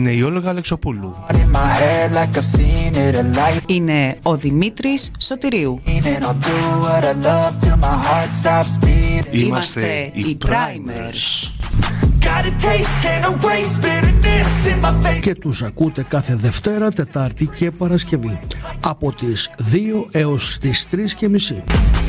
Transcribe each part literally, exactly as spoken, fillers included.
Είναι η Όλγα Αλεξοπούλου. Είναι ο Δημήτρης Σωτηρίου. Είμαστε οι Primers. Και τους ακούτε κάθε Δευτέρα, Τετάρτη και Παρασκευή από τις δύο έως τις τρεις και μισή.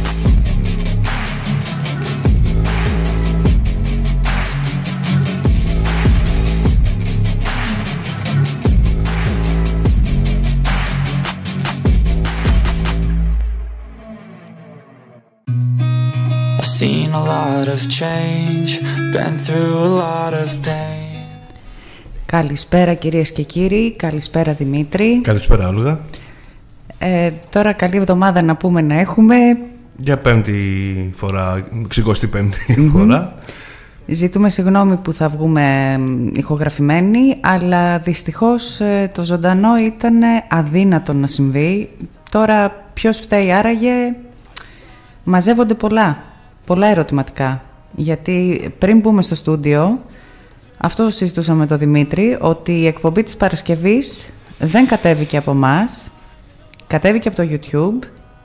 Seen a lot of change, been through a lot of pain. Καλησπέρα κυρίες και κύριοι, καλησπέρα Δημήτρη. Καλησπέρα Όλγα. Ε, τώρα καλή εβδομάδα να πούμε να έχουμε. Για πέμπτη φορά, εξηκοστή πέμπτη mm-hmm. φορά. Ζητούμε συγγνώμη που θα βγούμε ηχογραφημένοι, αλλά δυστυχώς το ζωντανό ήταν αδύνατο να συμβεί. Τώρα ποιος φταίει άραγε, μαζεύονται πολλά. Πολλά ερωτηματικά, γιατί πριν μπούμε στο στούντιο, αυτό συζητούσαμε με τον Δημήτρη, ότι η εκπομπή της Παρασκευής δεν κατέβηκε από μας, κατέβηκε από το YouTube,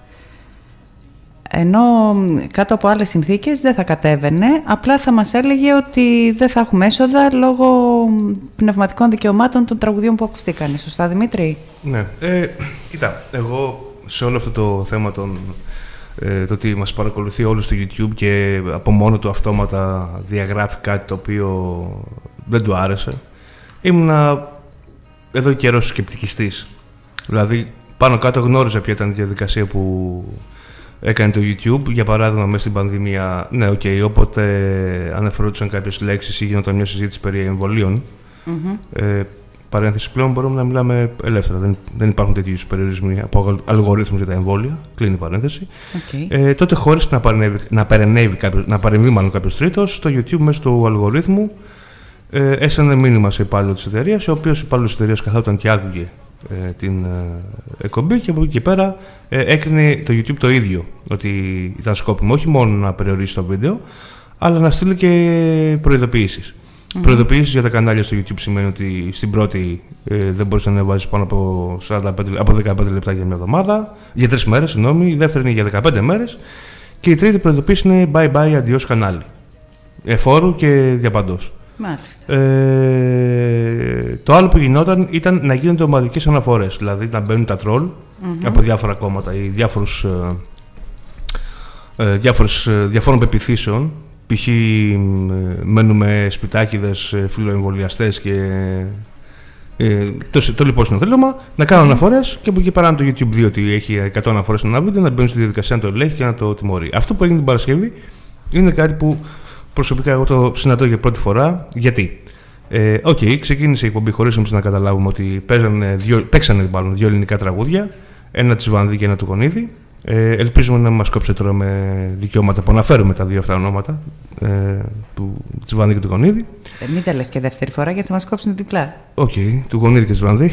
ενώ κάτω από άλλες συνθήκες δεν θα κατέβαινε, απλά θα μας έλεγε ότι δεν θα έχουμε έσοδα λόγω πνευματικών δικαιωμάτων των τραγουδιών που ακουστήκανε. Σωστά, Δημήτρη? Ναι. Ε, κοίτα, εγώ σε όλο αυτό το θέμα των... το ότι μας παρακολουθεί όλους στο YouTube και από μόνο του αυτόματα διαγράφει κάτι το οποίο δεν του άρεσε, ήμουνα εδώ καιρό σκεπτικιστής. Δηλαδή πάνω κάτω γνώριζα ποια ήταν η διαδικασία που έκανε το YouTube. Για παράδειγμα, μέσα στην πανδημία, ναι, οκ, okay, όποτε αναφερόντουσαν κάποιες λέξεις ή γινόταν μια συζήτηση περί εμβολίων, mm-hmm. ε, παρένθεση, πλέον μπορούμε να μιλάμε ελεύθερα. Δεν, δεν υπάρχουν τέτοιου περιορισμοί από αλγορίθμους για τα εμβόλια. Κλείνει η παρένθεση. Okay. Ε, τότε, χωρίς να παρενέβει, να παρενέβει κάποιος, να παρεμβεί μάλλον κάποιος τρίτος, το YouTube μέσω του αλγορίθμου ε, έστελνε μήνυμα σε υπάλληλο της εταιρείας, ο οποίος υπάλληλος της εταιρείας καθόταν και άκουγε ε, την ε, εκπομπή, και από εκεί και πέρα ε, έκρινε το YouTube το ίδιο. Ότι ήταν σκόπιμο όχι μόνο να περιορίσει το βίντεο, αλλά να στείλει και προειδοποιήσεις. Mm-hmm. Προειδοποιήσεις για τα κανάλια στο YouTube σημαίνει ότι στην πρώτη ε, δεν μπορείς να ανεβάζεις πάνω από, σαράντα πέντε, από δεκαπέντε λεπτά για μια εβδομάδα, για τρεις μέρες, συγγνώμη, η δεύτερη είναι για δεκαπέντε μέρες και η τρίτη προειδοποίηση είναι bye bye, αντιός κανάλι. Εφόρου και διαπαντός. Μάλιστα. Ε, το άλλο που γινόταν ήταν να γίνονται ομαδικές αναφορές, δηλαδή να μπαίνουν τα τρόλ mm-hmm. από διάφορα κόμματα ή διάφορους, ε, ε, διάφορους, ε, διαφόρων πεποιθήσεων. Π.χ. μένουμε σπιτάκιδες, φιλοεμβολιαστές και ε, το, το λοιπόν συνοδέλωμα, να κάνουν mm. αναφορές και από εκεί πέρα, αν το YouTube δει ότι έχει εκατό αναφορές σε ένα βίντεο, να μπαίνουν στη διαδικασία να το ελέγχει και να το τιμωρεί. Αυτό που έγινε την Παρασκευή είναι κάτι που προσωπικά εγώ το συναντώ για πρώτη φορά. Γιατί? Ε, Οκ, okay, ξεκίνησε η εκπομπή χωρίς εμείς να καταλάβουμε ότι παίζανε δύο, παίξανε μάλλον δύο ελληνικά τραγούδια, ένα της Βανδύ και ένα του Γονίδη. Ε, ελπίζουμε να μας κόψετε τώρα με δικαιώματα που αναφέρουμε τα δύο αυτά ονόματα ε, του Βανδύ και του Γονίδη. Ε, μην τα λες και δεύτερη φορά γιατί μας κόψουν διπλά. Οκ, okay, του Γονίδη και της Βανδύ.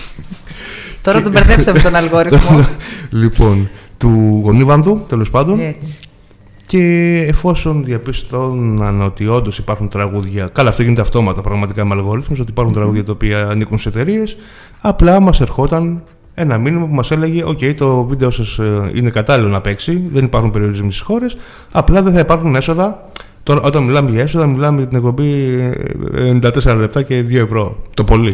Τώρα τον μπερδέψαμε τον αλγόριθμο. Λοιπόν, του Γονίβανδου, τέλος πάντων. Έτσι. Και εφόσον διαπίστωναν ότι όντως υπάρχουν τραγούδια, καλά, αυτό γίνεται αυτόματα πραγματικά με αλγορίθμους, ότι υπάρχουν mm-hmm. τραγούδια τα οποία ανήκουν σε εταιρείες, απλά μας ερχόταν ένα μήνυμα που μας έλεγε: «Οκ, okay, το βίντεο σας είναι κατάλληλο να παίξει, δεν υπάρχουν περιορισμοί στις χώρες, απλά δεν θα υπάρχουν έσοδα». Τώρα, όταν μιλάμε για έσοδα, μιλάμε για την εκπομπή ενενήντα τέσσερα λεπτά και δύο ευρώ το πολύ.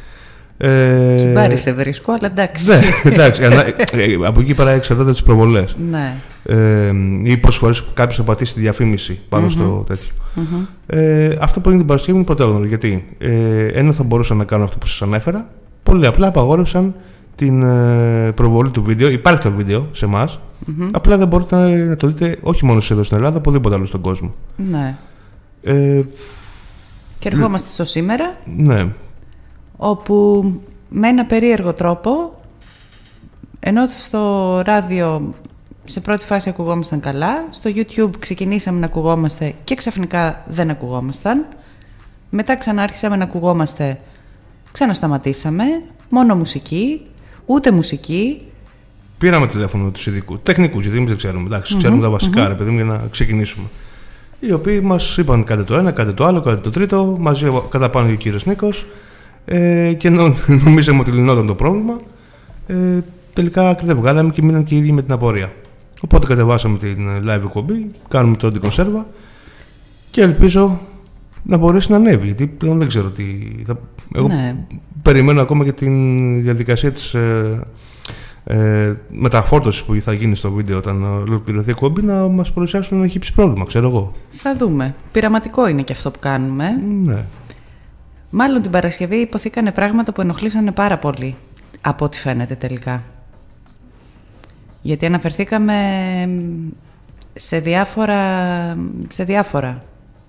Ε, Κυμπάρι σε βρίσκω, αλλά εντάξει. Ναι, εντάξει. Από εκεί πέρα εξαρτάται τις προβολές. Ναι. Ε, ή πόσες φορές κάποιος θα πατήσει τη διαφήμιση πάνω mm-hmm. στο τέτοιο. Mm-hmm. Ε, αυτό που έγινε την Παρασκευή είναι πρωτόγνωρο. Γιατί ε, ενώ θα μπορούσαν να κάνουν αυτό που σας ανέφερα, πολύ απλά απαγόρευσαν την ε, προβολή του βίντεο. Υπάρχει το βίντεο σε εμάς, mm-hmm. απλά δεν μπορείτε να, να το δείτε όχι μόνο εδώ στην Ελλάδα, οπουδήποτε άλλο στον κόσμο. Ναι. Ε, και ερχόμαστε στο σήμερα, ναι. όπου με ένα περίεργο τρόπο, ενώ στο ράδιο σε πρώτη φάση ακουγόμασταν καλά, στο YouTube ξεκινήσαμε να ακουγόμαστε και ξαφνικά δεν ακουγόμασταν. Μετά ξανά άρχισαμε να ακουγόμαστε, ξανασταματήσαμε, μόνο μουσική, ούτε μουσική. Πήραμε τηλέφωνο τους ειδικούς, τεχνικούς, γιατί εμείς δεν ξέρουμε, εντάξει, mm-hmm, ξέρουμε τα βασικά, mm-hmm. ρε παιδί μου, για να ξεκινήσουμε. Οι οποίοι μας είπαν κάτι το ένα, κάτι το άλλο, κάτι το τρίτο, μαζί κατά πάνω και ο κύριος Νίκος. ε, και νο, νομίζαμε ότι λυνόταν το πρόβλημα. Ε, τελικά άκρη δεν βγάλαμε και μείναν και οι ίδιοι με την απορία. Οπότε κατεβάσαμε την live εκπομπή, κάνουμε τώρα την κονσέρβα και ελπίζω να μπορέσει να ανέβει, γιατί πλέον δεν ξέρω τι θα... Εγώ ναι. περιμένω ακόμα και την διαδικασία της ε, ε, μεταφόρτωσης που θα γίνει στο βίντεο όταν ολοκληρωθεί η εκπομπή, να μας παρουσιάσουν να έχει υψηλό πρόβλημα, ξέρω εγώ. Θα δούμε. Πειραματικό είναι και αυτό που κάνουμε. Ναι. Μάλλον την Παρασκευή υποθήκανε πράγματα που ενοχλήσανε πάρα πολύ, από ό,τι φαίνεται τελικά. Γιατί αναφερθήκαμε σε διάφορα... Σε διάφορα.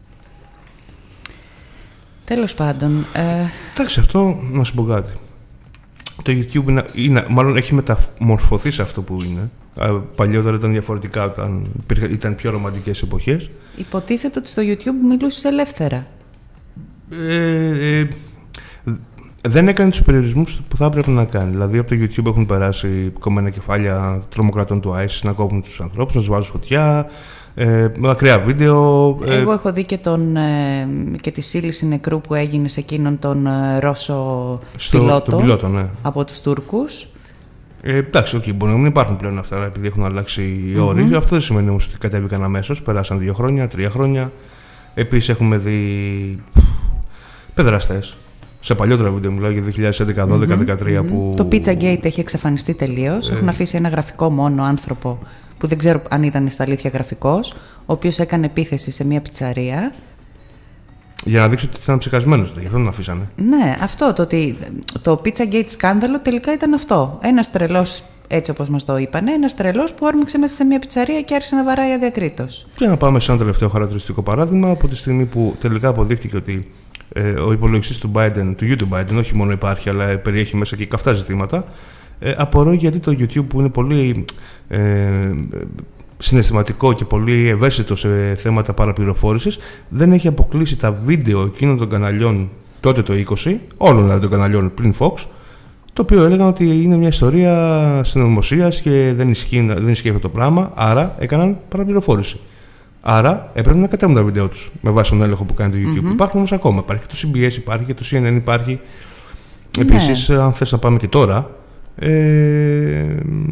Τέλος πάντων... Ε... Εντάξει, αυτό να σου πω κάτι. Το YouTube είναι, είναι, μάλλον έχει μεταμορφωθεί σε αυτό που είναι. Παλιότερα ήταν διαφορετικά, όταν ήταν πιο ρομαντικές εποχές. Υποτίθεται ότι στο YouTube μιλούσες ελεύθερα. Ε, ε, δεν έκανε τους περιορισμούς που θα έπρεπε να κάνει. Δηλαδή από το YouTube έχουν περάσει κομμένα κεφάλια τρομοκρατών του άισις να κόβουν τους ανθρώπους, να τους βάζουν φωτιά, ε, ακραία βίντεο. Ε, Εγώ έχω δει και, τον, ε, και τη σύλληση νεκρού που έγινε σε εκείνον τον ε, Ρώσο στο, πιλότο, τον πιλότο ναι. από τους Τούρκους. Ε, εντάξει, okay, μπορεί να μην υπάρχουν πλέον αυτά επειδή έχουν αλλάξει οι mm-hmm. όροι. Αυτό δεν σημαίνει όμως ότι κατέβηκαν αμέσως. Περάσαν δύο χρόνια, τρία χρόνια. Επίσης έχουμε δει παιδραστές. Σε παλιότερα βίντεο μιλάω για δύο χιλιάδες έντεκα, δώδεκα, δεκατρία mm-hmm. που... Το Pizzagate έχει εξαφανιστεί τελείως. Ε... Έχουν αφήσει ένα γραφικό μόνο άνθρωπο που δεν ξέρω αν ήταν στα αλήθεια γραφικός, ο οποίος έκανε επίθεση σε μια πιτσαρία. Για να δείξω ότι ήταν ψεκασμένος, γι' αυτό τον αφήσανε. Ναι, αυτό το ότι το Pizzagate σκάνδαλο τελικά ήταν αυτό. Ένας τρελός, έτσι όπως μας το είπανε, ένας τρελός που όρμηξε μέσα σε μια πιτσαρία και άρχισε να βαράει αδιακρίτως. Και να πάμε σε ένα τελευταίο χαρακτηριστικό παράδειγμα, από τη στιγμή που τελικά αποδείχτηκε ότι ε, ο υπολογιστής του Biden, του YouTube Biden, όχι μόνο υπάρχει, αλλά περιέχει μέσα και καυτά ζητήματα. Ε, απορώ γιατί το YouTube, που είναι πολύ ε, συναισθηματικό και πολύ ευαίσθητο σε θέματα παραπληροφόρησης, δεν έχει αποκλείσει τα βίντεο εκείνων των καναλιών τότε το είκοσι, όλων δηλαδή των καναλιών πριν Fox, το οποίο έλεγαν ότι είναι μια ιστορία συνωμοσίας και δεν ισχύει, δεν ισχύει αυτό το πράγμα, άρα έκαναν παραπληροφόρηση. Άρα έπρεπε να κατέβουν τα βίντεο τους με βάση τον έλεγχο που κάνει το YouTube. Mm-hmm. Υπάρχουν όμως ακόμα. Υπάρχει και το σι μπι ες, υπάρχει και το σι εν εν, υπάρχει. Ναι. Επίσης, αν θες να πάμε και τώρα, ε,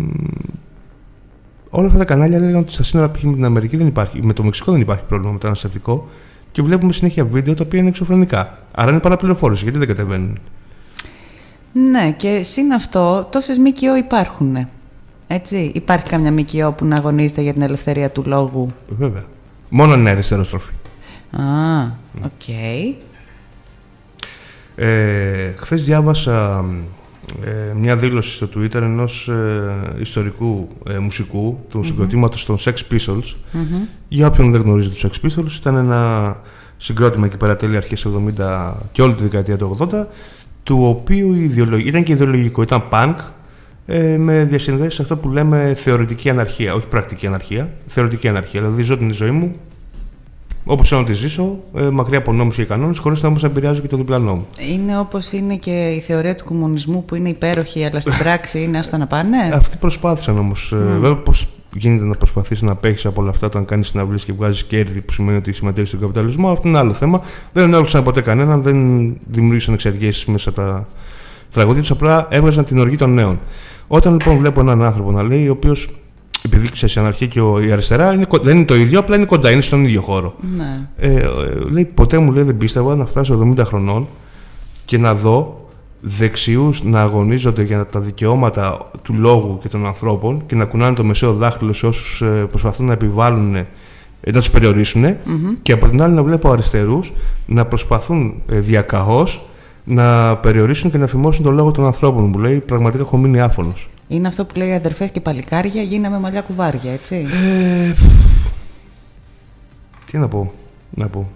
όλα αυτά τα κανάλια λέγανε ότι στα σύνορα π.χ. με την Αμερική δεν υπάρχει, με το Μεξικό δεν υπάρχει πρόβλημα μεταναστευτικό και βλέπουμε συνέχεια βίντεο τα οποία είναι εξωφρενικά. Άρα είναι παραπληροφόρηση. Γιατί δεν κατεβαίνουν? Ναι, και συν αυτό, τόσες ΜΚΟ υπάρχουν. Έτσι, υπάρχει καμιά ΜΚΟ που να αγωνίζεται για την ελευθερία του λόγου? Βέβαια. Μόνο είναι αριστερόστροφη. Α, οκ. Okay. Ε, χθες διάβασα ε, μια δήλωση στο Twitter ενός ε, ιστορικού ε, μουσικού του mm-hmm. συγκροτήματος των Sex Pistols. Mm-hmm. Για όποιον δεν γνωρίζει τους Sex Pistols, ήταν ένα συγκρότημα εκεί πέρα τέλη αρχές εβδομήντα και όλη τη δεκαετία του ογδόντα, του οποίου η ιδεολογία, ήταν και ιδεολογικό, ήταν punk, ε, με διασυνδέσεις σε αυτό που λέμε θεωρητική αναρχία, όχι πρακτική αναρχία, θεωρητική αναρχία. Δηλαδή ζω την ζωή μου όπως θέλω να τη ζήσω, ε, μακριά από νόμους και κανόνες, χωρίς να όμως να επηρεάζω και το διπλανό μου. Είναι όπως είναι και η θεωρία του κομμουνισμού που είναι υπέροχη, αλλά στην πράξη είναι άστα να πάνε. Αυτοί προσπάθησαν όμως. Mm. Ε, βέβαια, πώς γίνεται να προσπαθείς να απέχεις από όλα αυτά όταν κάνεις συναυλίες και βγάζεις κέρδη, που σημαίνει ότι συμμετέχεις στον καπιταλισμό? Αυτό είναι άλλο θέμα. Δεν ενόχλησαν ποτέ κανέναν, δεν δημιούργησαν εξεργέσεις μέσα από τα τραγούδια τους, απλά έβγαζαν την οργή των νέων. Όταν λοιπόν βλέπω έναν άνθρωπο να λέει, ο οποίος, επειδή ξέρεις, η αναρχία και η αριστερά είναι, δεν είναι το ίδιο, απλά είναι κοντά, είναι στον ίδιο χώρο. Ναι. Ε, λέει, ποτέ μου λέει, δεν πίστευα να φτάσω εβδομήντα χρονών και να δω δεξιούς να αγωνίζονται για τα δικαιώματα του λόγου και των ανθρώπων και να κουνάνε το μεσαίο δάχτυλο σε όσους προσπαθούν να επιβάλλουν, να τους περιορίσουν, mm-hmm. και από την άλλη να βλέπω αριστερούς να προσπαθούν διακαώς να περιορίσουν και να φημώσουν τον λόγο των ανθρώπων. Μου λέει, πραγματικά έχω μείνει άφωνος. Είναι αυτό που λέει αδερφές και παλικάρια, γίναμε μαλλιά κουβάρια, έτσι. Ε, τι να πω, να πω.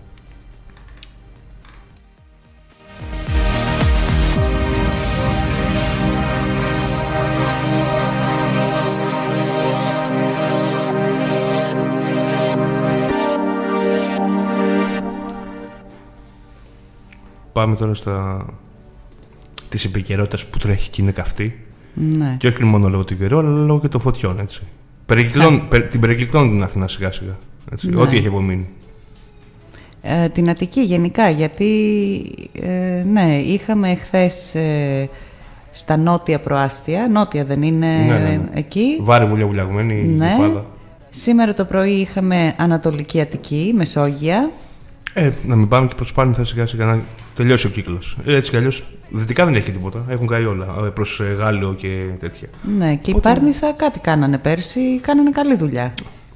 Πάμε τώρα στα της επικαιρότητας που τρέχει και είναι καυτή. Ναι. Και όχι μόνο λόγω του καιρού, αλλά λόγω και των φωτιών. Έτσι. Περικυκλών, πε, την περικυκλώνουν την Αθηνά σιγά σιγά. Έτσι. Ναι. Ό,τι έχει απομείνει. Ε, την Αττική γενικά, γιατί ε, ναι, είχαμε χθες ε, στα νότια προάστια, νότια δεν είναι ναι, ναι, ναι. εκεί. Βάρη βουλιά βουλιαγμένη, ναι. Λιβάδα. Σήμερα το πρωί είχαμε Ανατολική Αττική, Μεσόγεια. Ε, να μην πάμε και προς Πάρνηθα σιγά σιγά να τελειώσει ο κύκλος. Έτσι κι αλλιώς δυτικά δεν έχει τίποτα. Έχουν καεί όλα προς Γάλλιο και τέτοια. Ναι, και Οπότε... η Πάρνηθα κάτι κάνανε πέρσι, κάνανε καλή δουλειά.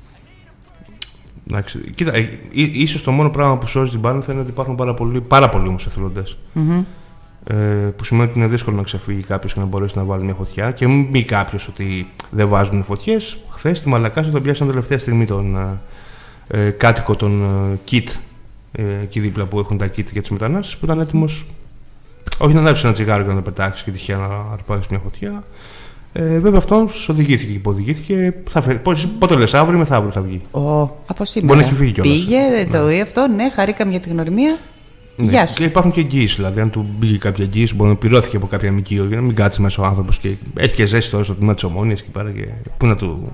Εντάξει, κοίτα, ε, ίσως το μόνο πράγμα που σώζει την Πάρνηθα είναι ότι υπάρχουν πάρα πολλοί, πάρα πολλοί όμως εθελοντές. Mm-hmm. Ε, που σημαίνει ότι είναι δύσκολο να ξεφύγει κάποιος και να μπορέσει να βάλει μια φωτιά. Και μην πει κάποιος ότι δεν βάζουν φωτιές. Χθες στη Μαλακάσο τον πιάσαν τελευταία στιγμή τον ε, κάτοικο των ε, Κιτ. Ε, εκεί δίπλα που έχουν τα kit για τους μετανάστες, που ήταν έτοιμος όχι να ανάψει ένα τσιγάρο και να το πετάξει και τυχαία να αρπάξει μια φωτιά. Ε, βέβαια αυτός οδηγήθηκε και υποδηγήθηκε. Θα φε... Πότε λες, αύριο ή μεθαύριο θα βγει? Ο, από σήμερα. Μπορεί να έχει φύγει κιόλας. Πήγε, ναι. Το ή αυτό, ναι, χαρήκαμε για την γνωριμία. Ναι. Γεια σου. Και υπάρχουν και εγγύησεις, δηλαδή αν του μπήκε κάποια εγγύηση, μπορεί να πληρώθηκε από κάποια μικείο για να μην κάτσει μέσα ο άνθρωπος και έχει και ζέστη τώρα στο τμήμα της Ομόνοιας και πάρα και. Πού να του.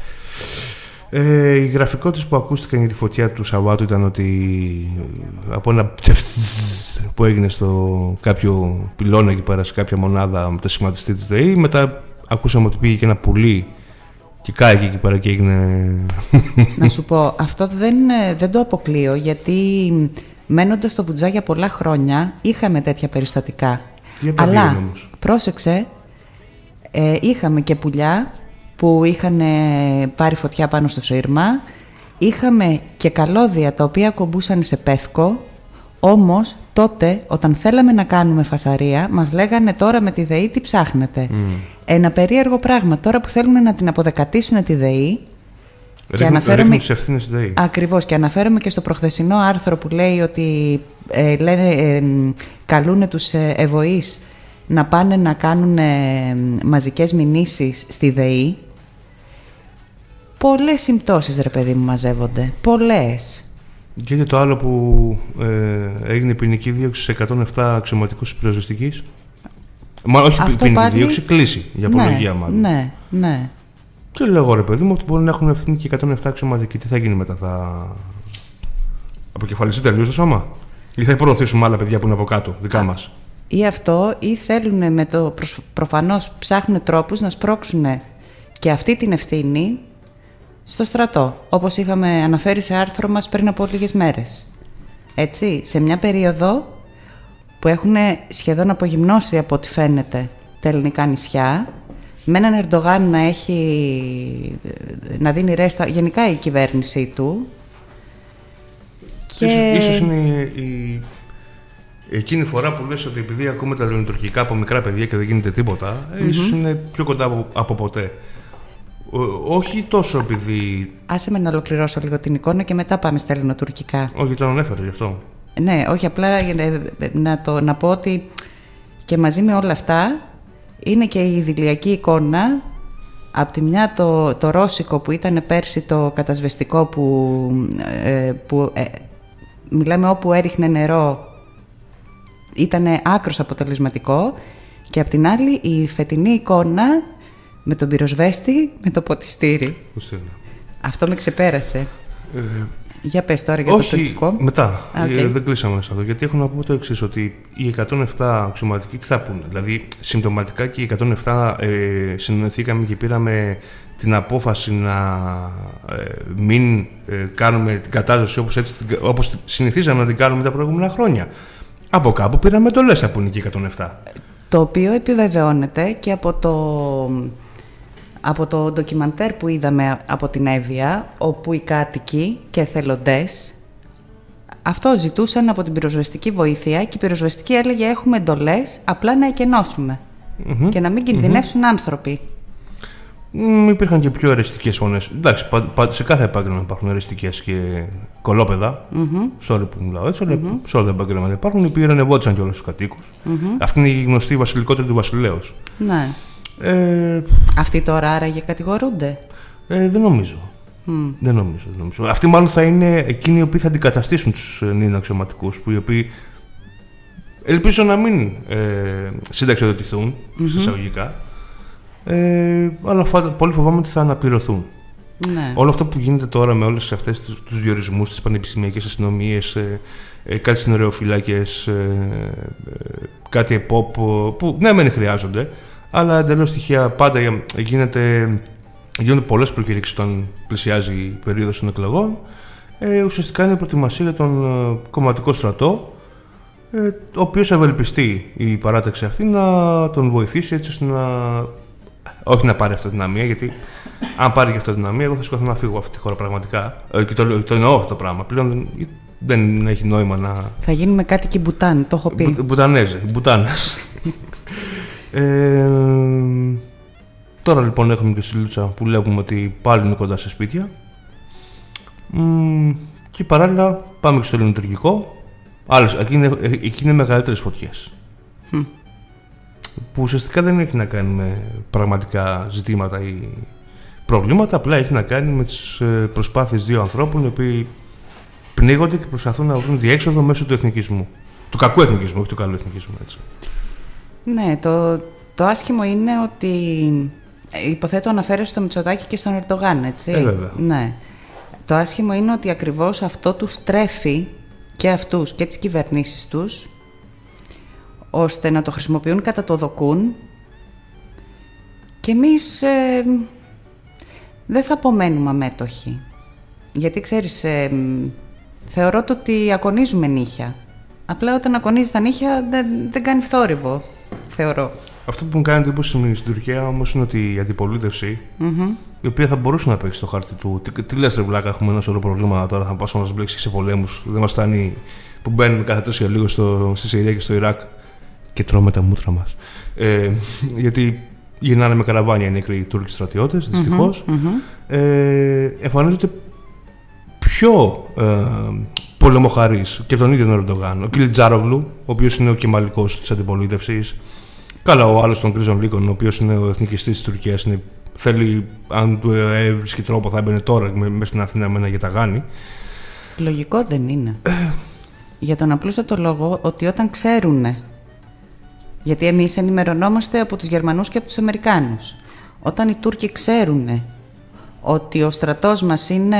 Ε, οι γραφικότητες που ακούστηκαν για τη φωτιά του Σαββάτου ήταν ότι από ένα που έγινε στο κάποιο πυλώνα εκεί πέρα σε κάποια μονάδα μετασχηματιστή της ΔΕΗ, μετά ακούσαμε ότι πήγε και ένα πουλί και κάηκε εκεί πέρα και έγινε... Να σου πω, αυτό δεν, δεν το αποκλείω, γιατί μένοντας στο Βουτζά για πολλά χρόνια είχαμε τέτοια περιστατικά. Αλλά όμως, πρόσεξε, ε, είχαμε και πουλιά που είχαν πάρει φωτιά πάνω στο σύρμα. Είχαμε και καλώδια τα οποία κομπούσαν σε πεύκο. Όμως τότε όταν θέλαμε να κάνουμε φασαρία μας λέγανε τώρα με τη ΔΕΗ τι ψάχνετε. Mm. Ένα περίεργο πράγμα. Τώρα που θέλουν να την αποδεκατήσουν τη ΔΕΗ, και αναφέρομαι... Ακριβώς, και αναφέρομαι και στο προχθεσινό άρθρο που λέει ότι ε, λένε, ε, καλούν τους ευοείς να πάνε να κάνουν ε, μαζικές μηνύσεις στη ΔΕΗ. Πολλές συμπτώσεις, ρε παιδί μου, μαζεύονται. Πολλές. Και το άλλο που ε, έγινε ποινική δίωξη σε εκατόν επτά αξιωματικούς της πυροσβεστικής. Μάλλον όχι ποινική πάλι... δίωξη, κλίση για απολογία ναι, μάλλον. Ναι, ναι. Και λέω, ρε παιδί μου, ότι μπορεί να έχουν ευθύνη και εκατόν επτά αξιωματικοί. Τι θα γίνει μετά, θα αποκεφαλιστεί τελείως το σώμα, ή θα προωθήσουμε άλλα παιδιά που είναι από κάτω, δικά μας? Ή αυτό, ή θέλουν με το προσ... προφανώς ψάχνουν τρόπους να σπρώξουν και αυτή την ευθύνη στο στρατό, όπως είχαμε αναφέρει σε άρθρο μας πριν από λίγες μέρες. Έτσι, σε μια περίοδο που έχουν σχεδόν απογυμνώσει από ό,τι φαίνεται τα ελληνικά νησιά, με έναν Ερντογάν να έχει, να δίνει ρέστα, γενικά η κυβέρνησή του. Και... Ίσως, ίσως είναι η, η, εκείνη η φορά που λες ότι επειδή ακούμε τα ελληνοτουρκικά από μικρά παιδιά και δεν γίνεται τίποτα, mm-hmm. ίσως είναι πιο κοντά από, από ποτέ. Ό, όχι τόσο επειδή... Άσε με να ολοκληρώσω λίγο την εικόνα και μετά πάμε στα ελληνοτουρκικά. Όχι, τον ανέφερε γι' αυτό. Ναι, όχι, απλά να, το, να πω ότι και μαζί με όλα αυτά είναι και η ιδηλιακή εικόνα. Απ' τη μια το, το ρώσικο που ήταν πέρσι το κατασβεστικό που, ε, που ε, μιλάμε όπου έριχνε νερό, ήταν άκρος αποτελεσματικό, και απ' την άλλη η φετινή εικόνα με τον πυροσβέστη, με το ποτιστήρι. Αυτό με ξεπέρασε. Ε, Για πες τώρα για όχι, το τουρκικό. Μετά. Okay. Ε, δεν κλείσαμε σε αυτό. Γιατί έχω να πω το εξής, ότι οι εκατόν επτά αξιωματικοί τι θα πούνε. Δηλαδή, συμπτωματικά και οι εκατόν επτά ε, συνεννοηθήκαμε και πήραμε την απόφαση να ε, μην ε, κάνουμε την κατάσταση όπως, έτσι, όπως συνηθίζαμε να την κάνουμε τα προηγούμενα χρόνια. Από κάπου πήραμε εντολές να πούνε και οι εκατόν επτά. Το οποίο επιβεβαιώνεται και από το... από το ντοκιμαντέρ που είδαμε από την Εύβοια, όπου οι κάτοικοι και εθελοντές αυτό ζητούσαν από την πυροσβεστική βοήθεια, και η πυροσβεστική έλεγε έχουμε εντολές, απλά να εκενώσουμε mm-hmm. και να μην κινδυνεύσουν mm-hmm. άνθρωποι. Mm, υπήρχαν και πιο αιρεστικές φωνές. Εντάξει, πα, πα, σε κάθε επάγγελμα υπάρχουν αιρεστικές και κολόπεδα. Mm-hmm. Sorry που μιλάω έτσι, αλλά mm-hmm. σε όλα τα επάγγελματα υπάρχουν, οι οποίοι ρενευόντουσαν κιόλας τους κατοίκους. Mm-hmm. Αυτή είναι η γνωστή βασιλικότερη του βασιλέως. Ναι. Ε, Αυτοί τώρα άραγε κατηγορούνται? Ε, δεν νομίζω. Mm. Δεν νομίζω, δεν νομίζω. Αυτοί μάλλον θα είναι εκείνοι οι οποίοι θα αντικαταστήσουν τους νυν αξιωματικούς, που οι οποίοι ελπίζω να μην ε, συνταξιοδοτηθούν, mm-hmm. σε εισαγωγικά, ε, αλλά φα, πολύ φοβάμαι ότι θα αναπληρωθούν. Ναι. Όλο αυτό που γίνεται τώρα με όλες αυτές τους, τους διορισμούς, τις πανεπιστημιακές αστυνομίες, ε, ε, κάτι συνορεοφυλάκες, ε, ε, κάτι επόπ, που ναι μεν χρειάζονται, αλλά εντελώς στοιχεία πάντα γίνεται, γίνονται πολλές προκηρύξεις όταν πλησιάζει η περίοδος των εκλογών. Ε, ουσιαστικά είναι προετοιμασία για τον ε, κομματικό στρατό, ε, ο οποίος ευελπιστεί η παράταξη αυτή να τον βοηθήσει έτσι ώστε να... όχι να πάρει αυτοδυναμία, γιατί αν πάρει και αυτοδυναμία, εγώ θα σκοτώ να φύγω από αυτή τη χώρα πραγματικά. Ε, και το, το εννοώ αυτό το πράγμα. Πλέον δεν, δεν έχει νόημα να. Θα γίνουμε κάτι και μπουτάν, το έχω πει. Μπου, μπουτανέζε, μπουτάνες. ε, τώρα λοιπόν έχουμε και στη Λούτσα που βλέπουμε ότι πάλι είναι κοντά σε σπίτια. Μ, και παράλληλα πάμε και στο ελληνοτουρκικό. Άλλες, εκεί είναι, εκεί είναι μεγαλύτερες φωτιές. Mm. Που ουσιαστικά δεν έχει να κάνει με πραγματικά ζητήματα ή προβλήματα, απλά έχει να κάνει με τις προσπάθειες δύο ανθρώπων οι οποίοι πνίγονται και προσπαθούν να βρουν διέξοδο μέσω του εθνικισμού. Του κακού εθνικισμού, όχι του καλού εθνικισμού, έτσι. Ναι, το, το άσχημο είναι ότι υποθέτω αναφέρεσαι στο Μητσοτάκη και στον Ερντογάν, έτσι. Ε, βέβαια. Ναι. Το άσχημο είναι ότι ακριβώς αυτό τους στρέφει και αυτούς και τις κυβερνήσεις τους, ώστε να το χρησιμοποιούν κατά το δοκούν, και εμείς ε, δεν θα απομένουμε αμέτωχοι. Γιατί ξέρεις, ε, θεωρώ το ότι ακονίζουμε νύχια. Απλά όταν ακονίζει τα νύχια δεν, δεν κάνει θόρυβο, θεωρώ. Αυτό που μου κάνει εντύπωση στην Τουρκία όμως είναι ότι η αντιπολίτευση, mm-hmm. η οποία θα μπορούσε να παίξει το χάρτη του. Τι, τι λες ρε βλάκα, έχουμε ένα σωρό προβλήματα τώρα, θα πας να μας μπλέξει σε πολέμους. Δεν μας φτάνει που μπαίνουμε κάθε τόσο για λίγο στο, στη Συρία και στο Ιράκ και τρώμε τα μούτρα μας. Ε, γιατί γυρνάνε με καραβάνια οι νεκροί Τούρκοι στρατιώτες, δυστυχώς. Mm-hmm, mm-hmm. Ε, εμφανίζονται πιο ε, πολεμοχαρείς και τον ίδιο τον Ερντογάν. Ο Κιλιτζάρογλου, ο οποίος είναι ο κεμαλικός της αντιπολίτευσης. Καλά, ο άλλος των κρίζων λύκων, ο οποίος είναι ο εθνικιστής της Τουρκίας. Είναι, θέλει, αν του έβρισκε τρόπο, θα έμπαινε τώρα μέσα στην Αθήνα με ένα γεταγάνι. Λογικό δεν είναι. Ε, Για τον απλούστατο λόγο ότι όταν ξέρουνε. Γιατί εμείς ενημερωνόμαστε από τους Γερμανούς και από τους Αμερικάνους. Όταν οι Τούρκοι ξέρουν ότι ο στρατός μας είναι,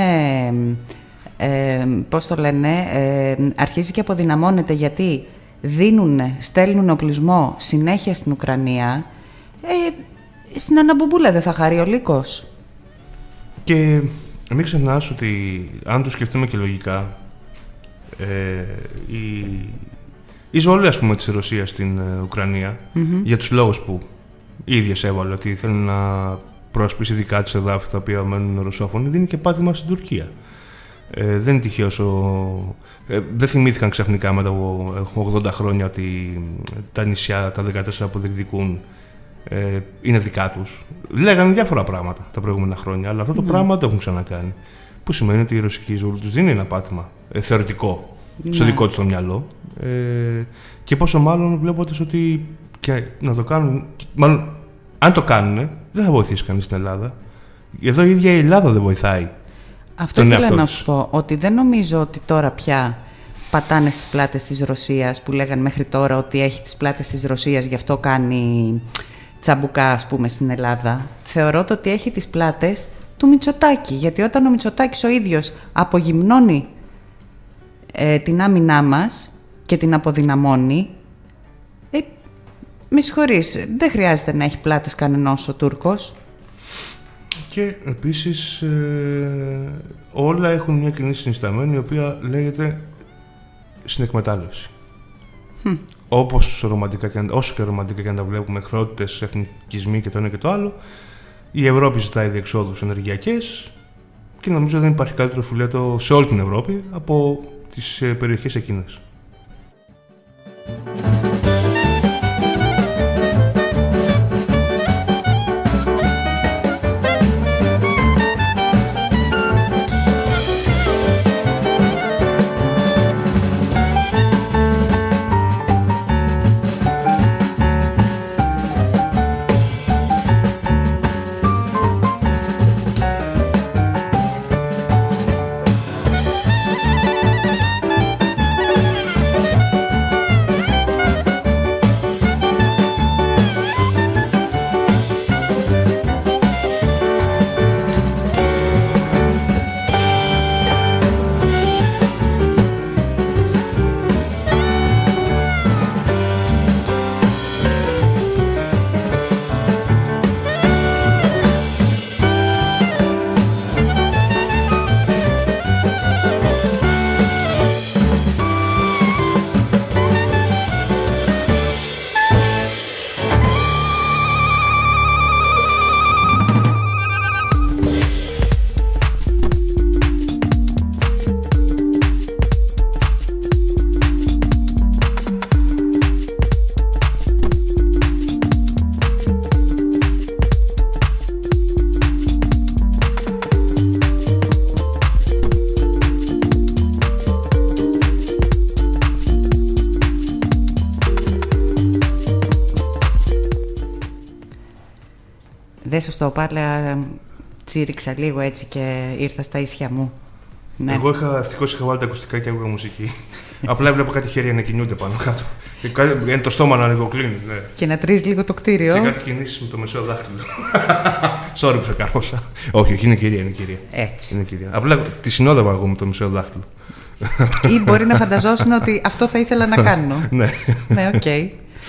ε, πώς το λένε, ε, αρχίζει και αποδυναμώνεται γιατί δίνουν, στέλνουν οπλισμό συνέχεια στην Ουκρανία, ε, στην αναμπομπούλα δεν θα χαρεί ο λύκος. Και μην ξεχνάς ότι αν το σκεφτούμε και λογικά, ε, η... η εισβολή, ας πούμε, της Ρωσίας στην ε, Ουκρανία, mm-hmm. για τους λόγους που η ίδια έβαλε, ότι θέλουν να προασπίσει δικά της εδάφη τα οποία μένουν ρωσόφωνοι, δίνει και πάτημα στην Τουρκία. Ε, δεν είναι τυχαίο ο... ε, δεν θυμήθηκαν ξαφνικά μετά από ογδόντα χρόνια ότι τα νησιά, τα δεκατέσσερα που διεκδικούν, ε, είναι δικά τους. Λέγανε διάφορα πράγματα τα προηγούμενα χρόνια, αλλά αυτό το mm. πράγμα το έχουν ξανακάνει. Που σημαίνει ότι η ρωσική εισβολή τους δίνει ένα πάτημα ε, θεωρητικό mm. στο δικό τους το μυαλό. Ε, και πόσο μάλλον βλέποντας ότι και να το κάνουν, μάλλον αν το κάνουν, δεν θα βοηθήσει κανείς στην Ελλάδα. Εδώ η ίδια η Ελλάδα δεν βοηθάει. Αυτό ήθελα να σου πω, ότι δεν νομίζω ότι τώρα πια πατάνε στις πλάτες της Ρωσίας, που λέγανε μέχρι τώρα ότι έχει τις πλάτες της Ρωσίας, γι' αυτό κάνει τσαμπουκά, ας πούμε, στην Ελλάδα. Θεωρώ το ότι έχει τις πλάτες του Μητσοτάκη, γιατί όταν ο Μητσοτάκης ο ίδιος απογυμνώνει ε, την άμυνά μας και την αποδυναμώνει, ε, με συγχωρείς, δεν χρειάζεται να έχει πλάτες κανενός ο Τούρκος. Και επίσης ε, όλα έχουν μια κοινή συνισταμένη, η οποία λέγεται συνεκμετάλλευση. Mm. Όπως ρομαντικά και, όσο και ρομαντικά και αν τα βλέπουμε, εχθρότητες, εθνικισμοί και το ένα και το άλλο, η Ευρώπη ζητάει διεξόδους ενεργειακές και νομίζω δεν υπάρχει καλύτερο φιλέτο σε όλη την Ευρώπη από τις ε, περιοχές εκείνες. Δεν σας το είπα, αλλά τσίριξα λίγο έτσι και ήρθα στα ίσια μου. Ναι. Εγώ είχα, ευτυχώς είχα βάλει τα ακουστικά και άκουγα μουσική. Απλά έβλεπα κάτι χέρια να κινούνται πάνω κάτω. Είναι το στόμα να ανοιγοκλίνει. Ναι. Και να τρεις λίγο το κτίριο. Και κάτι κινήσεις με το μεσαίο δάχτυλο. Sorry που σε κάρφωσα. Όχι, όχι, είναι κυρία, είναι κυρία. Έτσι. Είναι κυρία. Απλά τη συνόδευα εγώ με το μεσαίο δάχτυλο. Ή μπορεί να φανταζόσουν ότι αυτό θα ήθελα να κάνω. Ναι. Ναι, οκ. Okay.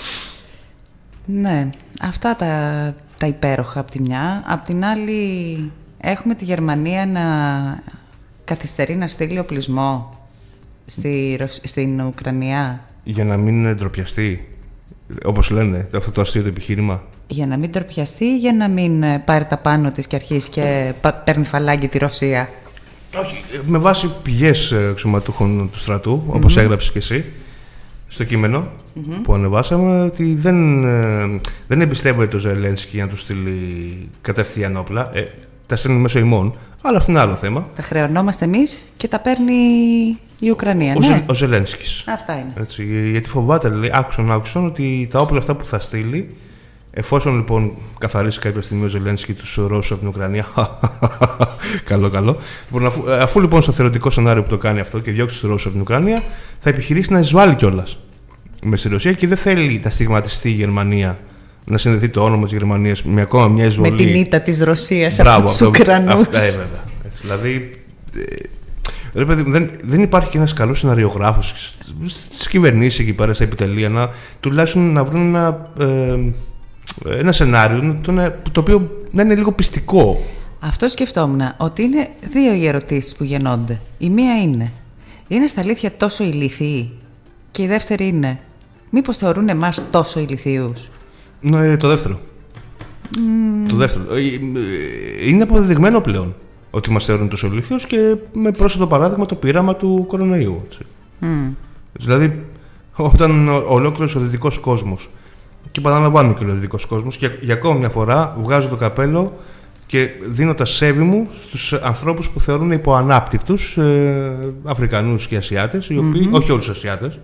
Ναι, αυτά τα, τα υπέροχα από τη μια. Απ' την άλλη, έχουμε τη Γερμανία να καθυστερεί να στείλει οπλισμό στη, στην Ουκρανία. Για να μην ντροπιαστεί, όπως λένε, αυτό το αστείο το επιχείρημα. Για να μην ντροπιαστεί, για να μην πάρει τα πάνω της και αρχίσει και παίρνει φαλάγγι τη Ρωσία. Όχι, με βάση πηγές αξιωματούχων του στρατού, όπως mm-hmm. έγραψες και εσύ, στο κείμενο mm-hmm. που ανεβάσαμε, ότι δεν, δεν εμπιστεύεται το Ζελένσκι να του στείλει κατευθείαν όπλα. Ε, τα στέλνει μέσω ημών, αλλά αυτό είναι άλλο θέμα. Τα χρεωνόμαστε εμείς και τα παίρνει η Ουκρανία. Ο, ναι. Ζε, ο Ζελένσκις. Αυτά είναι. Έτσι, γιατί φοβάται, λέει, άκουσαν, άκουσαν ότι τα όπλα αυτά που θα στείλει, εφόσον λοιπόν καθαρίσει κάποια στιγμή ο Ζελένσκι τους Ρώσους από την Ουκρανία. καλό, καλό. Λοιπόν, αφού, αφού λοιπόν στο θεωρητικό σενάριο που το κάνει αυτό και διώξει τους Ρώσους από την Ουκρανία, θα επιχειρήσει να εισβάλλει κιόλας με στη Ρωσία και δεν θέλει να στιγματιστεί η Γερμανία, να συνδεθεί το όνομα της Γερμανίας με ακόμα μια εισβολή. Με την ήττα της Ρωσίας Μπράβο, από τους Ουκρανούς. Αυτά, ε, βέβαια. Έτσι, δηλαδή, ε, ρε παιδί, δεν, δεν υπάρχει και ένας καλός σεναριογράφος στις κυβερνήσεις εκεί πέρα, στα επιτελεία, να, τουλάχιστον να βρουν ένα, ε, ένα σενάριο το, το οποίο να είναι λίγο πιστικό. Αυτό σκεφτόμουν, ότι είναι δύο οι ερωτήσεις που γεννώνται. Η μία είναι, είναι στα αλήθεια τόσο ηλίθιοι? Και η δεύτερη είναι, μήπως θεωρούν εμάς τόσο ηλιθίους? Ναι, το δεύτερο. Mm. Το δεύτερο. Είναι αποδεδειγμένο πλέον ότι μας θεωρούν τόσο ηλιθίους και με πρόσθετο παράδειγμα το πείραμα του κορονοϊού. Έτσι. Mm. Δηλαδή, όταν ολόκληρος ο δυτικός κόσμος, και επαναλαμβάνω και ο δυτικός κόσμος, και για ακόμα μια φορά βγάζω το καπέλο και δίνω τα σέβη μου στους ανθρώπους που θεωρούν υποανάπτυκτους ε, Αφρικανούς και Ασιάτες, οι οποίοι, mm-hmm. όχι όλους τους Ασιάτες,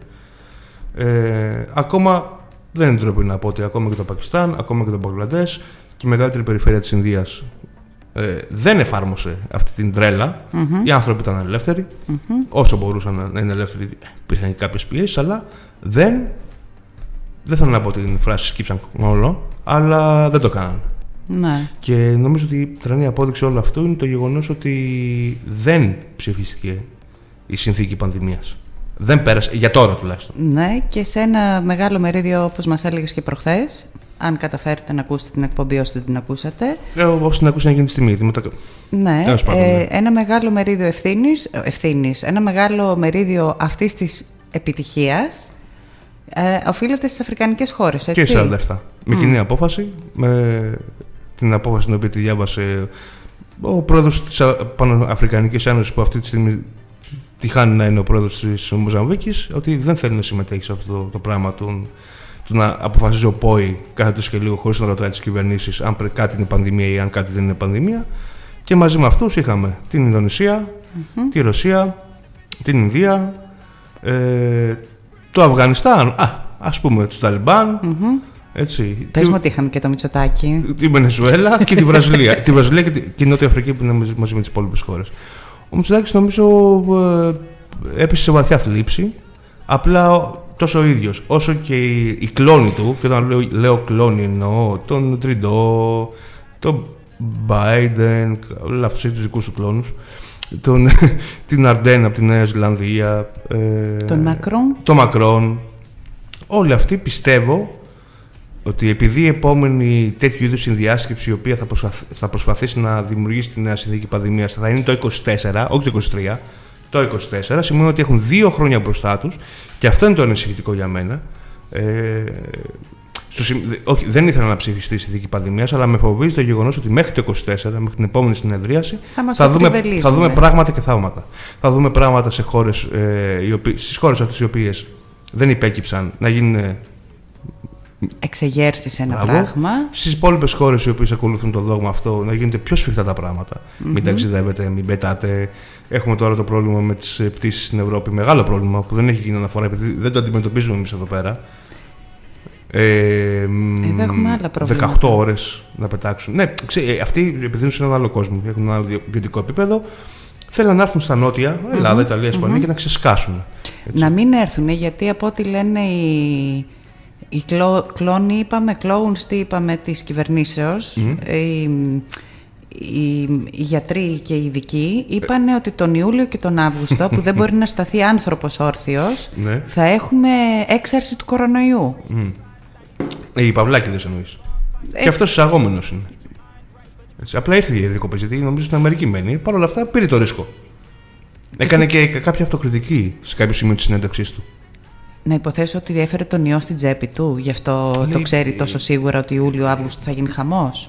ε, ακόμα δεν είναι τρόπο να πω ότι ακόμα και το Πακιστάν, ακόμα και το Μπαγκλαντές και η μεγαλύτερη περιφέρεια της Ινδίας ε, δεν εφάρμοσε αυτή την τρέλα. Mm-hmm. Οι άνθρωποι ήταν ελεύθεροι, mm-hmm. όσο μπορούσαν να είναι ελεύθεροι, υπήρχαν και κάποιες πιέσεις, αλλά δεν, δεν θέλω να πω την φράση σκύψαν όλο, αλλά δεν το κάνανε. Ναι. Και νομίζω ότι η τρανή απόδειξη όλου αυτού είναι το γεγονός ότι δεν ψηφίστηκε η συνθήκη πανδημίας. Δεν πέρασε, για τώρα τουλάχιστον. Ναι, και σε ένα μεγάλο μερίδιο, όπως μας έλεγες και προχθές, αν καταφέρετε να ακούσετε την εκπομπή όσοι δεν την ακούσατε. Λέω, όσοι την ακούσατε να γίνει τη στιγμή. Μετα... Ναι, πάντων, ε, ναι, ένα μεγάλο μερίδιο ευθύνης, ευθύνης, ένα μεγάλο μερίδιο αυτής της επιτυχίας ε, οφείλεται στις αφρικανικές χώρες, έτσι. Και σαράντα επτά. Mm. Με κοινή απόφαση, με την απόφαση την οποία τη διάβασε ο πρόεδρος της Παναφρικανικής Ένωσης, που αυτή τη στιγμή τυχάνει να είναι ο πρόεδρος της Μοζαμβίκης, ότι δεν θέλει να συμμετέχει σε αυτό το, το πράγμα του, του να αποφασίζει ο ΠΟΗ κάθε τόσο και λίγο χωρίς να ρωτάει τις κυβερνήσεις αν κάτι είναι πανδημία ή αν κάτι δεν είναι πανδημία. Και μαζί με αυτούς είχαμε την Ινδονησία, mm-hmm. τη Ρωσία, την Ινδία, ε, το Αφγανιστάν, α, ας πούμε τους Ταλιμπάν. Mm-hmm. Έτσι. Πες μου ότι είχαμε και το Μητσοτάκι. Τη Βενεζουέλα και τη Βραζιλία. Τη Βραζιλία και τη, και η Νότια Αφρική που είναι μαζί με τις υπόλοιπες χώρες. Ο Μητσοτάκης νομίζω ε, έπεσε σε βαθιά θλίψη. Απλά τόσο ο ίδιος όσο και οι, οι κλόνοι του, και όταν λέω, λέω κλόνοι εννοώ τον Τριντό, τον Μπάιντεν, όλα αυτούς τους δικούς του κλόνους, τον, την Αρντέν από τη Νέα Ζηλανδία, ε, τον Μακρόν. τον Μακρόν. Όλοι αυτοί πιστεύω ότι επειδή η επόμενη τέτοιου είδους συνδιάσκεψη, η οποία θα, προσπαθ, θα προσπαθήσει να δημιουργήσει τη νέα συνθήκη πανδημίας, θα είναι το είκοσι τέσσερα, όχι το είκοσι τρία, το είκοσι τέσσερα, σημαίνει ότι έχουν δύο χρόνια μπροστά τους, και αυτό είναι το ανησυχητικό για μένα. Ε, στο, όχι, δεν ήθελα να ψηφιστεί η συνθήκη πανδημίας, αλλά με φοβίζει το γεγονός ότι μέχρι το είκοσι τέσσερα, μέχρι την επόμενη συνεδρίαση, θα, θα, δούμε, θα δούμε πράγματα και θαύματα. Θα δούμε πράγματα σε χώρες, ε, οι οποίες, στις χώρες αυτές οι οποίες δεν υπέκυψαν να γίνουν εξεγέρσεις ένα Μπράβο. πράγμα. Στις υπόλοιπες χώρες οι οποίες ακολουθούν το δόγμα αυτό να γίνονται πιο σφιχτά τα πράγματα. Mm-hmm. Μην ταξιδεύετε, μην πετάτε. Έχουμε τώρα το πρόβλημα με τις πτήσεις στην Ευρώπη. Μεγάλο πρόβλημα που δεν έχει γίνει αναφορά, επειδή δεν το αντιμετωπίζουμε εμείς εδώ πέρα. Ε, Εδώ έχουμε άλλα προβλήματα. δεκαοκτώ ώρες να πετάξουν. Ναι, ξέ, αυτοί επειδή είναι σε έναν άλλο κόσμο, έχουν ένα άλλο βιωτικό επίπεδο, θέλουν να έρθουν στα νότια, Ελλάδα, mm-hmm. Ιταλία, Ισπανία mm-hmm. και να ξεσκάσουν. Έτσι. Να μην έρθουν, γιατί από ό,τι λένε οι, οι κλο, κλόνοι, είπαμε, κλόουνς, τι είπαμε, της κυβερνήσεως, mm-hmm. οι, οι, οι γιατροί και οι ειδικοί είπαν ε... ότι τον Ιούλιο και τον Αύγουστο, που δεν μπορεί να σταθεί άνθρωπος όρθιος, ναι. θα έχουμε έξαρση του κορονοϊού. Mm. Ε, οι παυλάκηδες εννοείς. Ε... Και αυτός εισαγόμενος είναι. Έτσι, απλά ήρθε για διακοπές, γιατί νομίζω στην Αμερική μένει. Παρ' όλα αυτά πήρε το ρίσκο. Έκανε και κάποια αυτοκριτική σε κάποιο σημείο της συνέντευξής του. Να υποθέσω ότι διέφερε τον ιό στην τσέπη του, γι' αυτό Λέει, το ξέρει τόσο σίγουρα ότι Ιούλιο-Αύγουστο θα γίνει χαμός.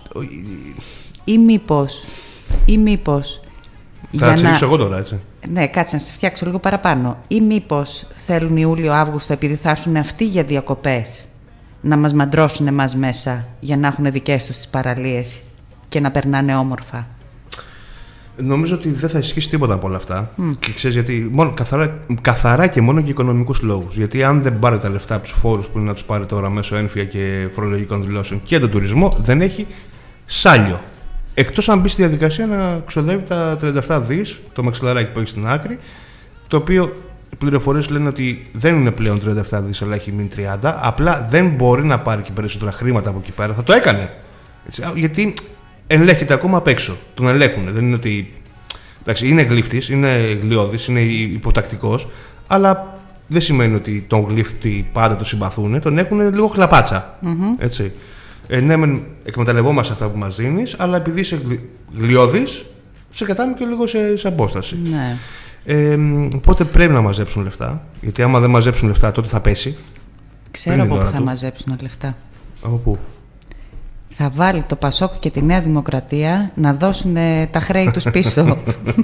Ή μήπως, ή μήπως... Θα εξηγήσω εγώ τώρα, έτσι. Ναι, κάτσε να σε φτιάξω λίγο παραπάνω. Ή μήπως θέλουν Ιούλιο-Αύγουστο, επειδή θα έρθουν αυτοί για διακοπές, να μας μαντρώσουν εμάς μέσα για να έχουν δικές τους τις παραλίες και να περνάνε όμορφα. Νομίζω ότι δεν θα ισχύσει τίποτα από όλα αυτά. Mm. Και ξέρεις γιατί, μόνο, καθαρά, καθαρά και μόνο για οικονομικούς λόγους. Γιατί αν δεν πάρει τα λεφτά από τους φόρους που είναι να τους πάρει τώρα μέσω έμφυα και φορολογικών δηλώσεων και τον τουρισμό, δεν έχει σάλιο. Εκτός αν μπει στη διαδικασία να ξοδεύει τα τριάντα επτά δις, το μαξιλαράκι που έχει στην άκρη, το οποίο οι πληροφορίες λένε ότι δεν είναι πλέον τριάντα επτά δις, αλλά έχει μείνει τριάντα. Απλά δεν μπορεί να πάρει και περισσότερα χρήματα από εκεί πέρα. Θα το έκανε. Έτσι, γιατί ελέγχεται ακόμα απ' έξω. Τον ελέγχουν. Δεν είναι ότι. Εντάξει, είναι γλύφτης, είναι γλιώδης, είναι υποτακτικός, αλλά δεν σημαίνει ότι τον γλύφτη πάντα τον συμπαθούν. Τον έχουν λίγο χλαπάτσα. Mm-hmm. Έτσι. Ε, ναι, μεν εκμεταλλευόμαστε αυτά που μας δίνεις, αλλά επειδή είσαι γλιώδης, σε κατάμε και λίγο σε, σε απόσταση. Ναι. Ε, οπότε πρέπει να μαζέψουν λεφτά, γιατί άμα δεν μαζέψουν λεφτά, τότε θα πέσει. Ξέρω από πού θα του. μαζέψουν λεφτά. Από πού? Θα βάλει το Πασόκ και τη Νέα Δημοκρατία να δώσουν τα χρέη τους πίσω.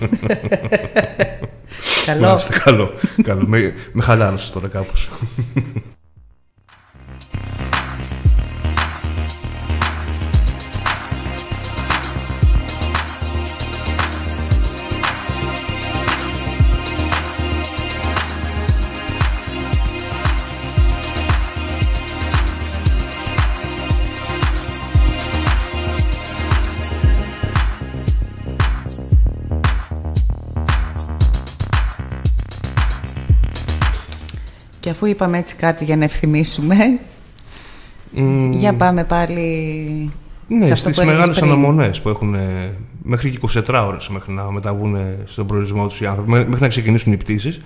Καλό. Μάλιστα, καλό. καλό. με, με χαλάρωσες τώρα κάπως. Και αφού είπαμε έτσι κάτι για να ευθυμίσουμε, mm. για πάμε πάλι ναι, σε αυτό στις μεγάλες αναμονές που έχουν μέχρι και είκοσι τέσσερις ώρες μέχρι να μεταβούν στον προορισμό τους οι άνθρωποι, μέχρι να ξεκινήσουν οι πτήσεις.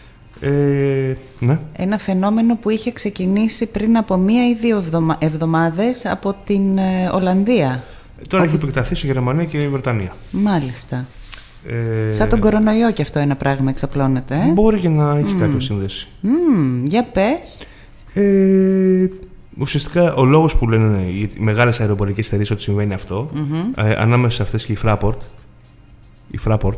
Ε, ναι. Ένα φαινόμενο που είχε ξεκινήσει πριν από μία ή δύο εβδομα... εβδομάδες από την ε, Ολλανδία. Τώρα όπου... έχει επεκταθεί στη Γερμανία και η Βρετανία. Μάλιστα. Ε... Σαν τον κορονοϊό και αυτό ένα πράγμα εξαπλώνεται. Ε? Μπορεί και να έχει mm. κάποια σύνδεση. Mm. Για πες. Ε, ουσιαστικά ο λόγος που λένε οι μεγάλες αεροπορικές εταιρείες ότι συμβαίνει αυτό, mm-hmm. ε, ανάμεσα σε αυτές και η Fraport, η Fraport,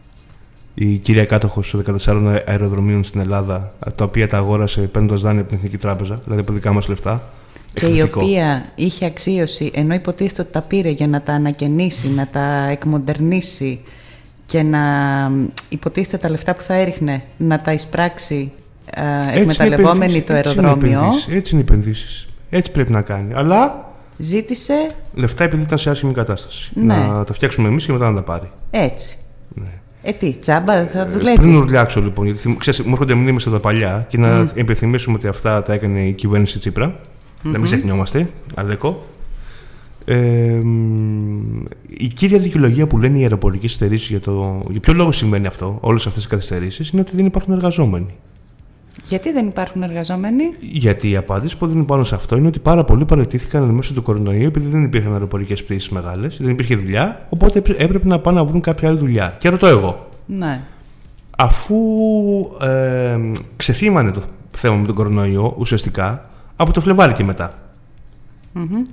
η κυρία κάτοχος των δεκατεσσάρων αεροδρομίων στην Ελλάδα, τα οποία τα αγόρασε παίρνοντας δάνεια από την Εθνική Τράπεζα, δηλαδή από δικά μας λεφτά. Και εκπληκτικό. Η οποία είχε αξίωση, ενώ υποτίθεται ότι τα πήρε για να τα ανακαινήσει, να τα εκμοντερνήσει και να υποτίθεται τα λεφτά που θα έριχνε να τα εισπράξει ε, εκμεταλλευόμενη το αεροδρόμιο. Έτσι, έτσι είναι οι επενδύσεις. Έτσι πρέπει να κάνει. Αλλά ζήτησε λεφτά επειδή ήταν σε άσχημη κατάσταση. Ναι. Να τα φτιάξουμε εμείς και μετά να τα πάρει. Έτσι. Ναι. Ε, τι, τσάμπα, θα δουλεύει. Ε, πριν ουρλιάξω λοιπόν, γιατί ξέρεις, μου έρχονται μνήμες από τα παλιά και να mm. επιθυμίσουμε ότι αυτά τα έκανε η κυβέρνηση Τσίπρα. Mm-hmm. Να μην ξεχνιόμαστε, Αλέκο. Ε, η κύρια δικαιολογία που λένε οι αεροπορικές εταιρείες για, το, για ποιο λόγο συμβαίνει αυτό, όλες αυτές οι καθυστερήσεις, είναι ότι δεν υπάρχουν εργαζόμενοι. Γιατί δεν υπάρχουν εργαζόμενοι? Γιατί η απάντηση που δίνουν πάνω σε αυτό είναι ότι πάρα πολλοί παραιτήθηκαν μέσω του κορονοϊού επειδή δεν υπήρχαν αεροπορικές πτήσεις μεγάλες, δεν υπήρχε δουλειά, οπότε έπρεπε να πάνε να βρουν κάποια άλλη δουλειά. Και ρωτώ εγώ, ναι. αφού ε, ξεθύμανε το θέμα με τον κορονοϊό ουσιαστικά από το Φλεβάρι και μετά. Mm-hmm.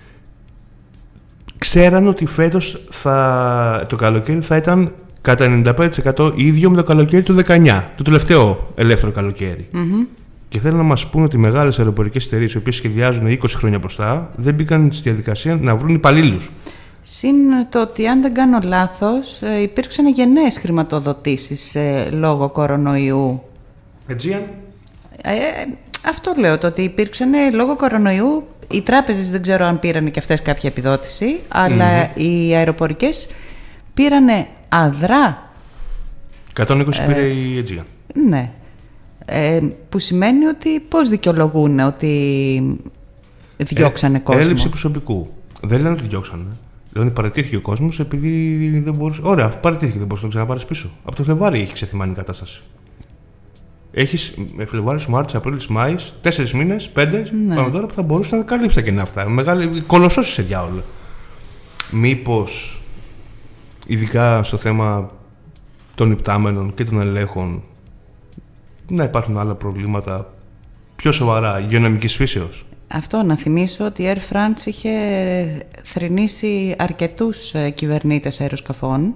Ξέραν ότι φέτος θα, το καλοκαίρι θα ήταν κατά ενενήντα πέντε τοις εκατό ίδιο με το καλοκαίρι του δεκαεννιά, το τελευταίο ελεύθερο καλοκαίρι. Mm-hmm. Και θέλω να μας πούνε ότι οι μεγάλες αεροπορικές εταιρείες, οι οποίες σχεδιάζουν είκοσι χρόνια μπροστά, δεν μπήκαν στη διαδικασία να βρουν υπαλλήλους. Συν το ότι, αν δεν κάνω λάθος, υπήρξαν γενναίες χρηματοδοτήσεις ε, λόγω κορονοϊού. Aegean. Ε, αυτό λέω, το ότι υπήρξαν λόγω κορονοϊού. Οι τράπεζες δεν ξέρω αν πήραν και αυτές κάποια επιδότηση, αλλά mm-hmm. οι αεροπορικές πήραν αδρά. εκατόν είκοσι ε, πήρε η Aegean. Ναι. Ε, που σημαίνει ότι πώς δικαιολογούν ότι διώξανε ε, κόσμο. Έλλειψη προσωπικού. Δεν λένε ότι διώξανε. Λένε παραιτήθηκε ο κόσμος επειδή δεν μπορούσε. Ωραία, αφού παραιτήθηκε δεν μπορούσε να τον ξαναπάρει πίσω. Από το Φλεβάρι έχει ξεθυμάνει η κατάσταση. Έχεις Φλεβάρι, Μάρτιο, Απρίλιο, Μάη, τέσσερις μήνες, πέντε, ναι. Πάμε τώρα που θα μπορούσε να καλύψει τα κενά αυτά. Μεγάλη κολοσσός σε διάολο. Μήπως, ειδικά στο θέμα των υπτάμενων και των ελέγχων, να υπάρχουν άλλα προβλήματα πιο σοβαρά, υγειονομικής φύσεως. Αυτό, να θυμίσω ότι η Air France είχε θρηνήσει αρκετούς κυβερνήτες αεροσκαφών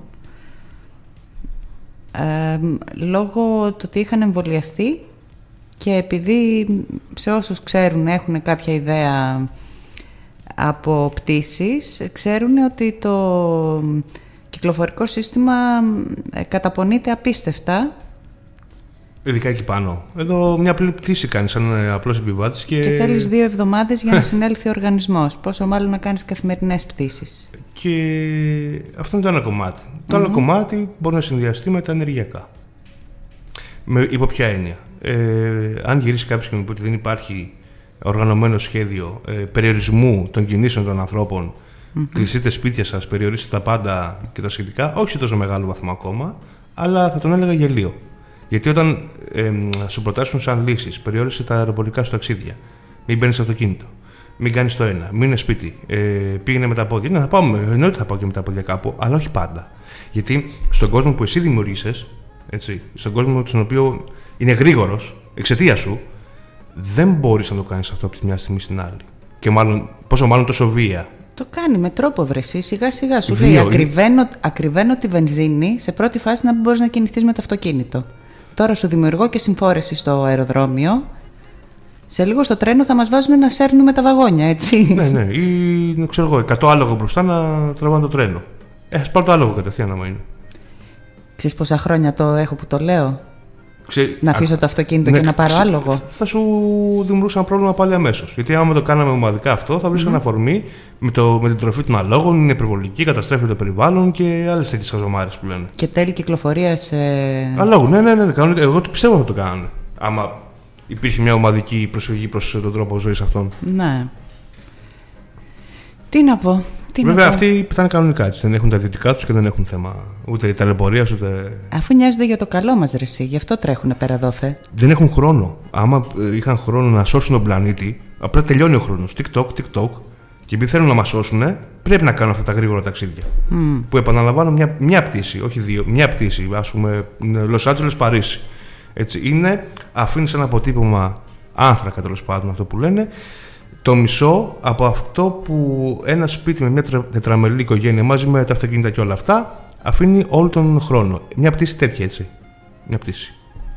ε, λόγω του ότι είχαν εμβολιαστεί και επειδή σε όσους ξέρουν έχουν κάποια ιδέα από πτήσεις, ξέρουν ότι το κυκλοφορικό σύστημα καταπονείται απίστευτα. Ειδικά εκεί πάνω. Εδώ μια απλή πτήση κάνεις σαν απλός επιβάτης και... Και θέλεις δύο εβδομάδες για να συνέλθει ο οργανισμός. Πόσο μάλλον να κάνεις καθημερινές πτήσεις. Και αυτό είναι το ένα κομμάτι. Mm-hmm. Το άλλο κομμάτι μπορεί να συνδυαστεί με τα ενεργειακά. Με, υπό ποια έννοια. Ε, αν γυρίσει κάποιος και μου πει ότι δεν υπάρχει οργανωμένο σχέδιο ε, περιορισμού των κινήσεων των ανθρώπων, mm-hmm. κλειστείτε σπίτια σας, περιορίστε τα πάντα και τα σχετικά, όχι σε τόσο μεγάλο βαθμό ακόμα, αλλά θα τον έλεγα γελίο. Γιατί όταν ε, σου προτάσουν σαν λύσεις, περιόρισε τα αεροπορικά σου ταξίδια, μην μπαίνεις αυτοκίνητο, μην κάνεις το ένα, μείνε σπίτι, ε, πήγαινε με τα πόδια. Ναι, θα πάω, εννοείται ότι θα πάω και με τα πόδια κάπου, αλλά όχι πάντα. Γιατί στον κόσμο που εσύ δημιουργείσαι, έτσι, στον κόσμο στον οποίο είναι γρήγορος εξαιτίας σου, δεν μπορείς να το κάνεις αυτό από τη μια στιγμή στην άλλη. Και μάλλον, πόσο μάλλον τόσο βία. Το κάνει με τρόπο βρεσί, σιγά σιγά σου λέει ακριβένω, ακριβένω τη βενζίνη σε πρώτη φάση να μην μπορείς να κινηθείς με το αυτοκίνητο. Τώρα σου δημιουργώ και συμφόρεση στο αεροδρόμιο. Σε λίγο στο τρένο θα μας βάζουν να σέρνουμε τα βαγόνια, έτσι. Ναι, ναι. Ή ξέρω εγώ, εκατό άλογο μπροστά να τραβάνε το τρένο. Ε, ας πάρω το άλογο κατευθείαν άμα είναι. Ξέρεις πόσα χρόνια το έχω που το λέω. Ξε... Να αφήσω Α... το αυτοκίνητο ναι, και να πάρω ξε... άλογο. Θα σου δημιουργούσε ένα πρόβλημα πάλι αμέσως. Γιατί άμα το κάναμε ομαδικά αυτό, θα βρίσκαμε mm-hmm. αφορμή με, το... με την τροφή των αλόγων, είναι υπερβολική, καταστρέφει το περιβάλλον και άλλες τέτοιες χαζομάρες που λένε. Και τέλη κυκλοφορίας. Ε... Αλόγου, ναι, ναι, ναι. ναι. Εγώ το πιστεύω θα το κάνανε. Άμα υπήρχε μια ομαδική προσφυγή προς τον τρόπο ζωής αυτών. Ναι. Τι να πω. Τι Βέβαια, να πω. αυτοί ήταν κανονικά έτσι. Δεν έχουν τα ιδιωτικά τους και δεν έχουν θέμα ούτε ταλαιπωρίας ούτε. Αφού νοιάζονται για το καλό μας, ρε εσύ, γι' αυτό τρέχουνε πέρα δόθε. Δεν έχουν χρόνο. Άμα είχαν χρόνο να σώσουν τον πλανήτη, απλά τελειώνει ο χρόνος. TikTok, TikTok. Και επειδή θέλουν να μας σώσουν, πρέπει να κάνουν αυτά τα γρήγορα ταξίδια. Mm. Που επαναλαμβάνω μια, μια πτήση, όχι δύο, μια πτήση. Ας πούμε, Λος Άντζελες, Παρίσι. Έτσι είναι, αφήνεις ένα αποτύπωμα άνθρακα τέλος πάντων, αυτό που λένε. Το μισό από αυτό που ένα σπίτι με μια τετραμελή οικογένεια μαζί με τα αυτοκίνητα και όλα αυτά αφήνει όλο τον χρόνο. Μια πτήση τέτοια, έτσι. Μια πτήση.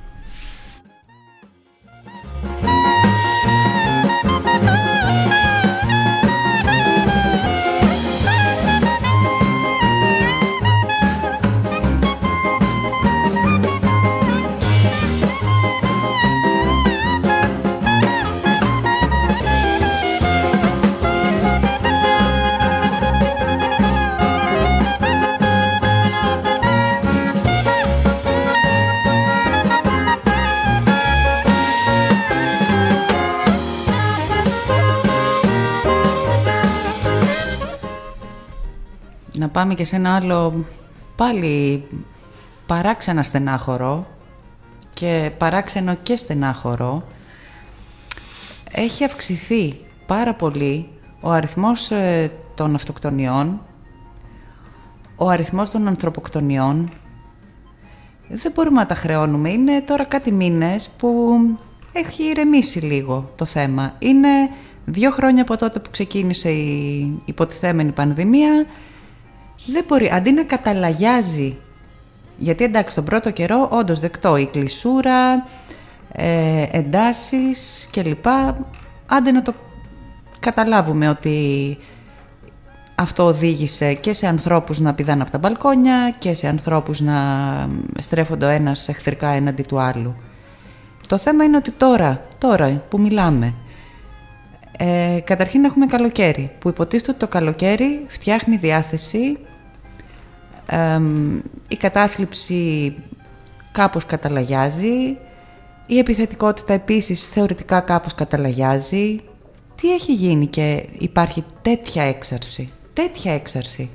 Να πάμε και σε ένα άλλο πάλι παράξενα στενάχωρο και παράξενο και στενάχωρο. Έχει αυξηθεί πάρα πολύ ο αριθμός ε, των αυτοκτονιών, ο αριθμός των ανθρωποκτονιών. Δεν μπορούμε να τα χρεώνουμε. Είναι τώρα κάτι μήνες που έχει ηρεμήσει λίγο το θέμα. Είναι δύο χρόνια από τότε που ξεκίνησε η υποτιθέμενη πανδημία. Δεν μπορεί, αντί να καταλαγιάζει, γιατί εντάξει τον πρώτο καιρό όντως δεκτό η κλεισούρα, ε, εντάσεις κλπ. Άντε να το καταλάβουμε ότι αυτό οδήγησε και σε ανθρώπους να πηδάνε από τα μπαλκόνια και σε ανθρώπους να στρέφονται ο ένας εχθρικά έναντι του άλλου. Το θέμα είναι ότι τώρα, τώρα που μιλάμε. Ε, καταρχήν έχουμε καλοκαίρι, που υποτίθεται ότι το καλοκαίρι φτιάχνει διάθεση, ε, η κατάθλιψη κάπως καταλαγιάζει, η επιθετικότητα επίσης θεωρητικά κάπως καταλαγιάζει. Τι έχει γίνει και υπάρχει τέτοια έξαρση, τέτοια έξαρση?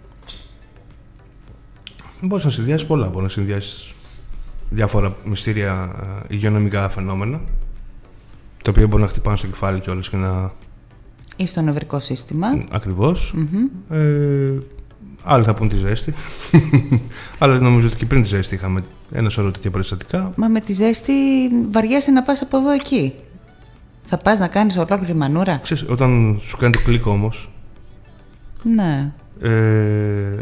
Μπορείς να συνδυάσεις πολλά, μπορείς να συνδυάσεις διάφορα μυστήρια υγειονομικά φαινόμενα, τα οποία μπορεί να χτυπάνε στο κεφάλι κιόλας και να... ή στο νευρικό σύστημα. Ακριβώς. Mm-hmm. Ε, άλλοι θα πούν τη ζέστη. Αλλά νομίζω ότι και πριν τη ζέστη είχαμε ένα σωρό τέτοια περιστατικά. Μα με τη ζέστη βαριέσαι να πας από εδώ εκεί. Θα πας να κάνεις ολόκληρη μανούρα. Ξέρεις, όταν σου κάνει το κλικ όμως... Ναι. Ε,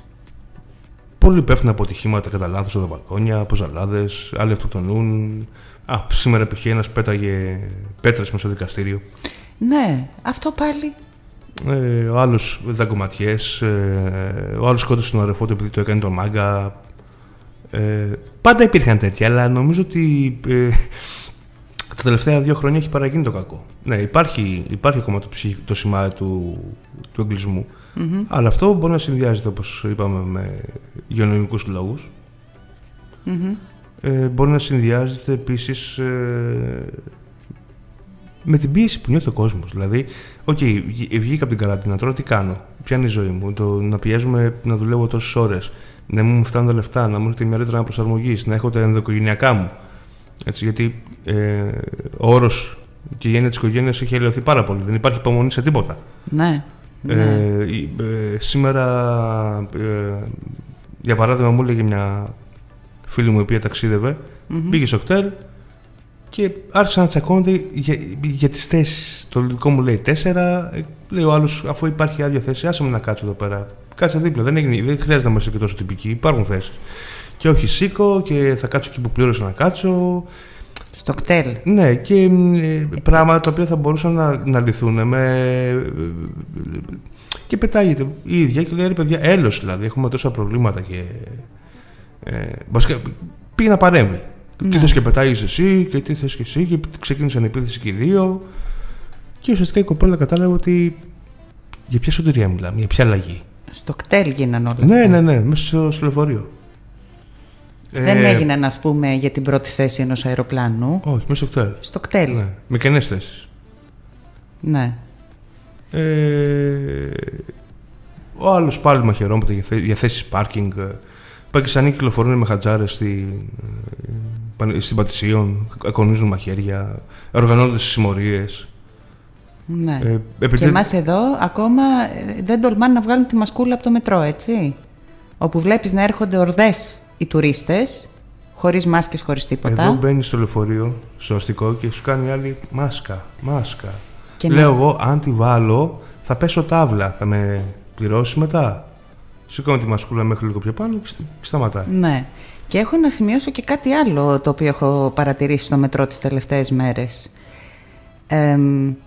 πολλοί πέφτουν από ατυχήματα κατά λάθος στα μπαλκόνια, από ζαλάδες, άλλοι αυτοκτονούν. Α, σήμερα π.χ. ένας πέταγε πέτρες μες στο δικαστήριο. Ναι, αυτό πάλι. Ε, ο άλλος δαγκωματιές, ε, ο άλλος σκότωσε τον αδερφό του επειδή το έκανε τον μάγκα. Ε, πάντα υπήρχαν τέτοια, αλλά νομίζω ότι ε, τα τελευταία δύο χρόνια έχει παραγίνει το κακό. Ναι, υπάρχει, υπάρχει ακόμα το, ψυχ, το σημάδι του, του εγκλισμού, mm-hmm. αλλά αυτό μπορεί να συνδυάζεται, όπως είπαμε, με υγειονομικούς λόγους. Mm-hmm. Ε, μπορεί να συνδυάζεται επίσης ε, με την πίεση που νιώθει ο κόσμος. Δηλαδή, οκ, okay, βγήκα από την καραντίνα, τώρα τι κάνω, ποια είναι η ζωή μου, το, να πιέζουμε να δουλεύω τόσες ώρες, να μου φτάνουν τα λεφτά, να μου έρθει μια ρήτρα προσαρμογής, να έχω τα ενδοοικογενειακά μου. Έτσι, γιατί ε, ο όρος και η έννοια της οικογένειας έχει αλλοιωθεί πάρα πολύ. Δεν υπάρχει υπομονή σε τίποτα. Ναι. Ε, ναι. Ε, σήμερα, ε, για παράδειγμα, μου έλεγε μια φίλη μου η οποία ταξίδευε, mm-hmm. πήγε στο κτέλ και άρχισαν να τσακώνονται για, για τις θέσεις. Το δικό μου λέει τέσσερα, λέει ο άλλος, αφού υπάρχει άδεια θέση, άσε με να κάτσω εδώ πέρα. Κάτσε δίπλα, δεν, έγινε, δεν χρειάζεται να είμαστε και τόσο τυπικοί, υπάρχουν θέσεις. Και όχι σήκω και θα κάτσω εκεί που πλήρωσα να κάτσω. Στο κτέλ. Ναι, και ε, πράγματα τα οποία θα μπορούσαν να, να λυθούν με... Και πετάγεται η ίδια και λέει, ρε παιδιά, έλος δηλαδή, έχουμε τόσα προβλήματα και... Ε, βασικά, πήγε να παρέμβει. Ναι. Τι θες και πετάγεις εσύ και τι θες και εσύ και ξεκίνησαν επίθεση και οι δύο. Και ουσιαστικά η κοπέλα κατάλαβε ότι για ποια σωτηρία μιλάμε, για ποια αλλαγή. Στο κτέλ γίναν όλα. Ναι, ναι, ναι, μέσα στο λεωφορείο. Δεν ε, έγιναν, ας πούμε, για την πρώτη θέση ενός αεροπλάνου. Όχι, μέσα στο κτέλ. Στο κτέλ. Ναι, με κενές θέσεις. Ναι. Ε, ο άλλος πάλι μαχαιρώνεται για, θέ, για θέσεις πάρκινγκ. Πακιστανοί κυκλοφορούν με χατζάρες στη, στην Πατησίων, ακονίζουν μαχαίρια, οργανώνονται στις συμμορίες. Ναι. Ε, επειδή... Και εμάς εδώ ακόμα δεν τολμάνε να βγάλουν τη μασκούλα από το μετρό, έτσι. Όπου βλέπεις να έρχονται ορδές οι τουρίστες, χωρίς μάσκες, χωρίς τίποτα. Εδώ μπαίνεις στο λεωφορείο, στο αστικό και σου κάνει άλλη μάσκα, μάσκα. Και λέω ναι. εγώ, αν τη βάλω, θα πέσω τάβλα, θα με πληρώσει μετά. Σηκώνω τη μασκούλα μέχρι λίγο πιο πάνω και σταματάει. Ναι. Και έχω να σημειώσω και κάτι άλλο το οποίο έχω παρατηρήσει στο μετρό τις τελευταίες μέρες. Ε,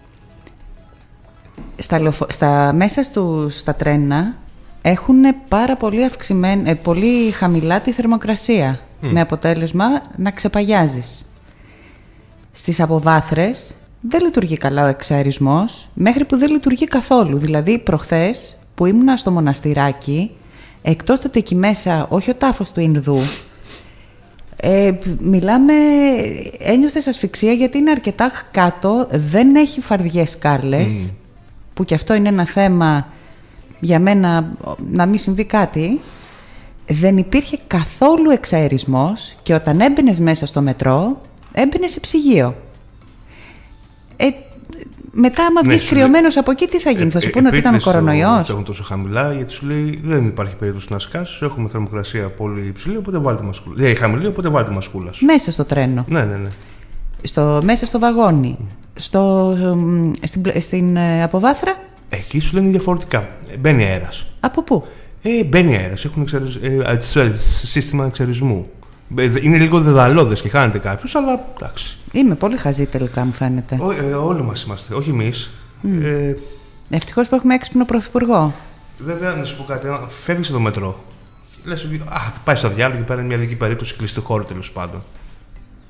στα, λεωφο... στα μέσα στους, στα τρένα έχουν πάρα πολύ, αυξημένη, πολύ χαμηλά τη θερμοκρασία, mm. με αποτέλεσμα να ξεπαγιάζεις. Στις αποβάθρες δεν λειτουργεί καλά ο εξαερισμός, μέχρι που δεν λειτουργεί καθόλου. Δηλαδή προχθές που ήμουνα στο μοναστηράκι, εκτός το ότι εκεί μέσα, όχι ο τάφος του Ινδού, ε, μιλάμε, ένιωθες ασφυξία γιατί είναι αρκετά κάτω, δεν έχει φαρδιές σκάλες, mm. που και αυτό είναι ένα θέμα για μένα να μην συμβεί κάτι. Δεν υπήρχε καθόλου εξαερισμός και όταν έμπαινες μέσα στο μετρό, έμπαινες σε ψυγείο. Ε, μετά, άμα βγεις ναι, κρυωμένος από εκεί, τι θα γίνει, ε, θα σου πούνε ε, ότι ήταν ο κορονοϊός. Το έχουν τόσο χαμηλά, γιατί σου λέει δεν υπάρχει περίπτωση να σκάσεις. Έχουμε θερμοκρασία πολύ υψηλή, οπότε βάλτε μασκούλα. Δεν χαμηλή, οπότε βάλτε μασκούλα σου. Μέσα στο τρένο. Ναι, ναι, ναι. Στο, μέσα στο βαγόνι. Mm. Στο, στην, στην ε, αποβάθρα. Εκεί σου λένε διαφορετικά. Μπαίνει αέρας. Από πού? Ε, μπαίνει αέρας. Έχουν εξαιρεσ... ε, σύστημα εξαιρισμού. Είναι λίγο δεδαλώδες και χάνεται κάποιος, αλλά εντάξει. Είμαι πολύ χαζή τελικά, μου φαίνεται. Ό, ε, όλοι μας είμαστε, όχι εμείς. Mm. Ε, Ευτυχώς που έχουμε έξυπνο πρωθυπουργό. Βέβαια, να σου πω κάτι, φεύγεις από το μετρό. Λες, α, πάει στο διάλογο και παίρνει μια δική περίπτωση κλειστού χώρου τέλος πάντων.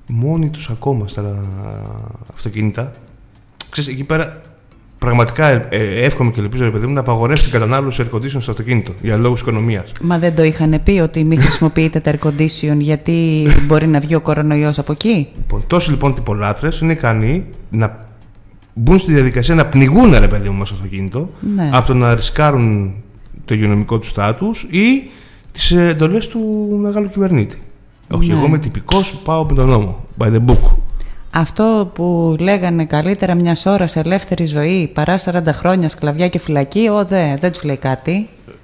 μόνοι τους ακόμα στα αυτοκίνητα. Ξέρεις, εκεί πέρα πραγματικά ε, ε, εύχομαι και ελπίζω, ρε παιδί μου, να απαγορεύσει την κατανάλωση air condition στο αυτοκίνητο για λόγους οικονομίας. Μα δεν το είχαν πει ότι μην χρησιμοποιείτε τα air condition γιατί μπορεί να βγει ο κορονοϊός από εκεί? Λοιπόν, τόσοι λοιπόν τυπολάτρες είναι ικανοί να μπουν στη διαδικασία να πνιγούν, ρε παιδί μου, μέσα στο αυτοκίνητο, ναι, από το να ρισκάρουν το υγειονομικό του στάτους ή τις εντολές του μεγάλου κυβερνήτη. Ναι. Όχι, εγώ είμαι τυπικός, πάω με τον νόμο. By the book. Αυτό που λέγανε καλύτερα μιας ώρας ελεύθερη ζωή παρά σαράντα χρόνια σκλαβιά και φυλακή, ο, δε, δεν τους λέει κάτι.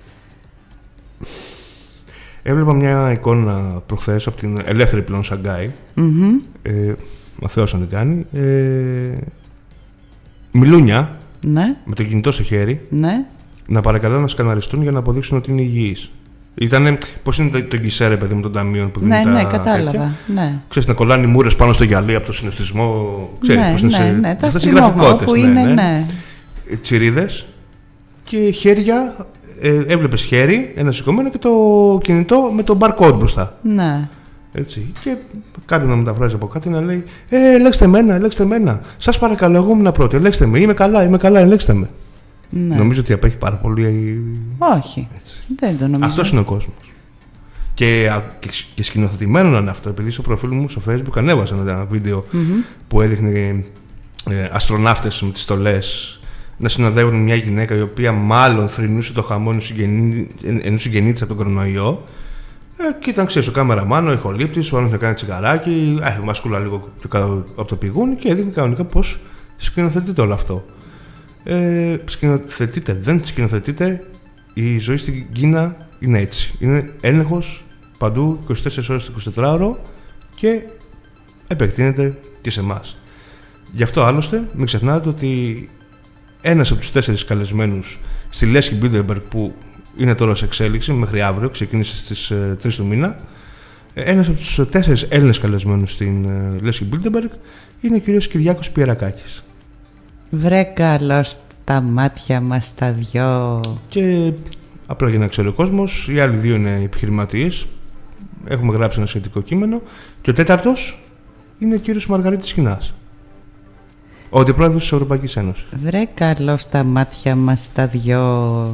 Έβλεπα μια εικόνα προχθές από την ελεύθερη πλέον Σαγκάη. Mm-hmm. Ε, ο Θεός να την κάνει. Ε, μιλούνια, ναι, με το κινητό στο χέρι, ναι, να παρακαλώ να σκαναριστούν για να αποδείξουν ότι είναι υγιείς. Ήτανε, πώς είναι το γκισέ, ρε παιδί μου, των ταμείων που δίνουν, ναι, τα ναι, κατάλαβα, ναι. Ξέρεις, να κολλάνε οι μούρες πάνω στο γυαλί από το συναισθησμό. Ξέρεις, ναι, πώς είναι, ναι, σε... ναι, τα αστυνόμια που είναι, ναι, ναι. Τσιρίδες και χέρια, ε, έβλεπες χέρι, ένα σηκωμένο και το κινητό με το barcode μπροστά. Ναι. Έτσι. Και κάποιον να μεταφράζει από κάτι να λέει: Ε, ελέγξτε εμένα, ελέγξτε εμένα. Σας παρακαλώ, εγώ ήμουν πρώτη. Ελέγξτε με, είμαι καλά, είμαι καλά, ελέγξτε με. Ναι. Νομίζω ότι απέχει πάρα πολύ. Όχι. Έτσι. Δεν το νομίζω. Αυτός είναι ο κόσμος. Και, και, και σκηνοθετημένο να είναι αυτό. Επειδή στο προφίλ μου στο Facebook ανέβασα ένα βίντεο mm-hmm. που έδειχνε ε, αστροναύτες με τις στολές να συνοδεύουν μια γυναίκα η οποία μάλλον θρηνούσε το χαμό ενός συγγενή της από τον κορονοϊό. Ε, και ήταν, ξέρεις, ο κάμεραμάν, ο ηχολήπτης, ο άλλος να κάνει τσιγαράκι, ε, μασκούλα λίγο πιο κάτω από το πηγούνι και έδειχνε κανονικά πώς σκηνοθετείται όλο αυτό. Ε, σκηνοθετείται, δεν σκηνοθετείται. Η ζωή στην Κίνα είναι έτσι. Είναι έλεγχος παντού είκοσι τέσσερις ώρες το εικοσιτετράωρο και επεκτείνεται και σε εμάς. Γι' αυτό άλλωστε μην ξεχνάτε ότι ένας από τους τέσσερις καλεσμένους στη Λέσχη Bilderberg που είναι τώρα σε εξέλιξη μέχρι αύριο, ξεκίνησε στις ε, τρεις του μήνα, ένας από τους τέσσερις Έλληνες καλεσμένους στην ε, Λέσχη Bilderberg είναι ο κύριος Κυριάκος Πιερακάκης. Βρε καλώς τα μάτια μας τα δυο. Και απλά για να ξέρει ο κόσμος, οι άλλοι δύο είναι επιχειρηματίες. Έχουμε γράψει ένα σχετικό κείμενο. Και ο τέταρτος είναι ο κύριος Μαργαρίτης Χινάς, ο αντιπρόεδρος της Ευρωπαϊκής Ένωσης. Βρε καλώς τα μάτια μας τα δυο.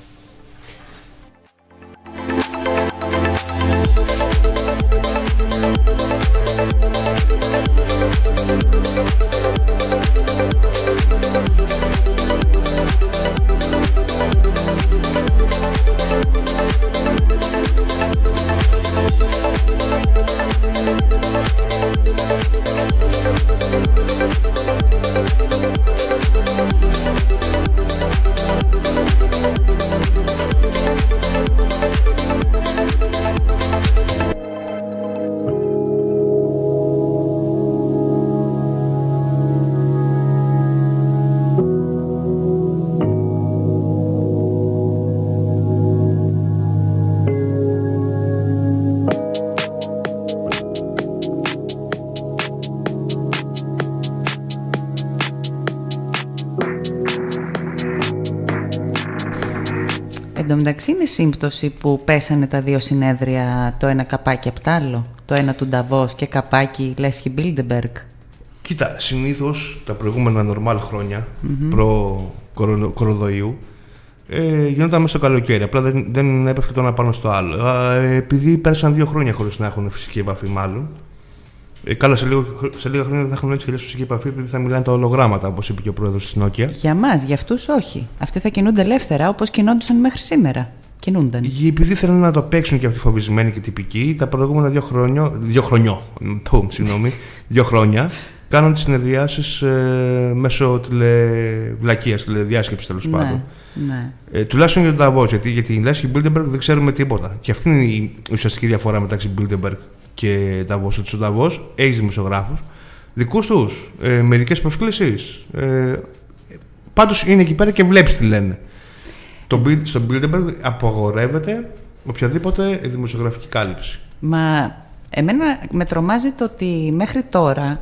Εν τω μεταξύ είναι σύμπτωση που πέσανε τα δύο συνέδρια, το ένα καπάκι απ' τ' άλλο, το ένα του Νταβός και καπάκι Λέσχη Bilderberg. Κοίτα, συνήθως τα προηγούμενα νορμάλ χρόνια, mm-hmm. προ-κοροδοϊού, ε, γινόταν μέσα στο καλοκαίρι. Απλά δεν, δεν έπεφτε το ένα πάνω στο άλλο. Ε, επειδή πέρασαν δύο χρόνια χωρίς να έχουν φυσική επαφή, μάλλον. Ε, καλά, σε, λίγο, σε λίγα χρόνια δεν θα έχουν έτσι και φυσική επαφή, επειδή θα μιλάνε τα ολογράμματα, όπως είπε και ο πρόεδρος της Nokia. Για μας, για αυτούς όχι. Αυτοί θα κινούνται ελεύθερα, όπως κινόντουσαν μέχρι σήμερα. Κινούνταν. Επειδή θέλουν να το παίξουν και αυτοί φοβισμένοι και τυπικοί, τα προηγούμενα δύο χρόνια. Δύο χρονιό. Πού, συγγνώμη. δύο χρόνια. Κάνουν τις συνεδριάσεις ε, μέσω τηλεβλακίας, τηλεδιάσκεψης τέλος πάντων. Ναι. Ε, τουλάχιστον για τον Νταβός, γιατί για την Λέσχη Bilderberg δεν ξέρουμε τίποτα. Και αυτή είναι η ουσιαστική διαφορά μεταξύ Bilderberg και Νταβός. Ότι στον Νταβός έχεις δημοσιογράφους δικούς τους, ε, με ειδικές προσκλήσεις. Ε, πάντως είναι εκεί πέρα και βλέπεις τι λένε. Το, στο Bilderberg απαγορεύεται οποιαδήποτε δημοσιογραφική κάλυψη. Μα εμένα με τρομάζει το ότι μέχρι τώρα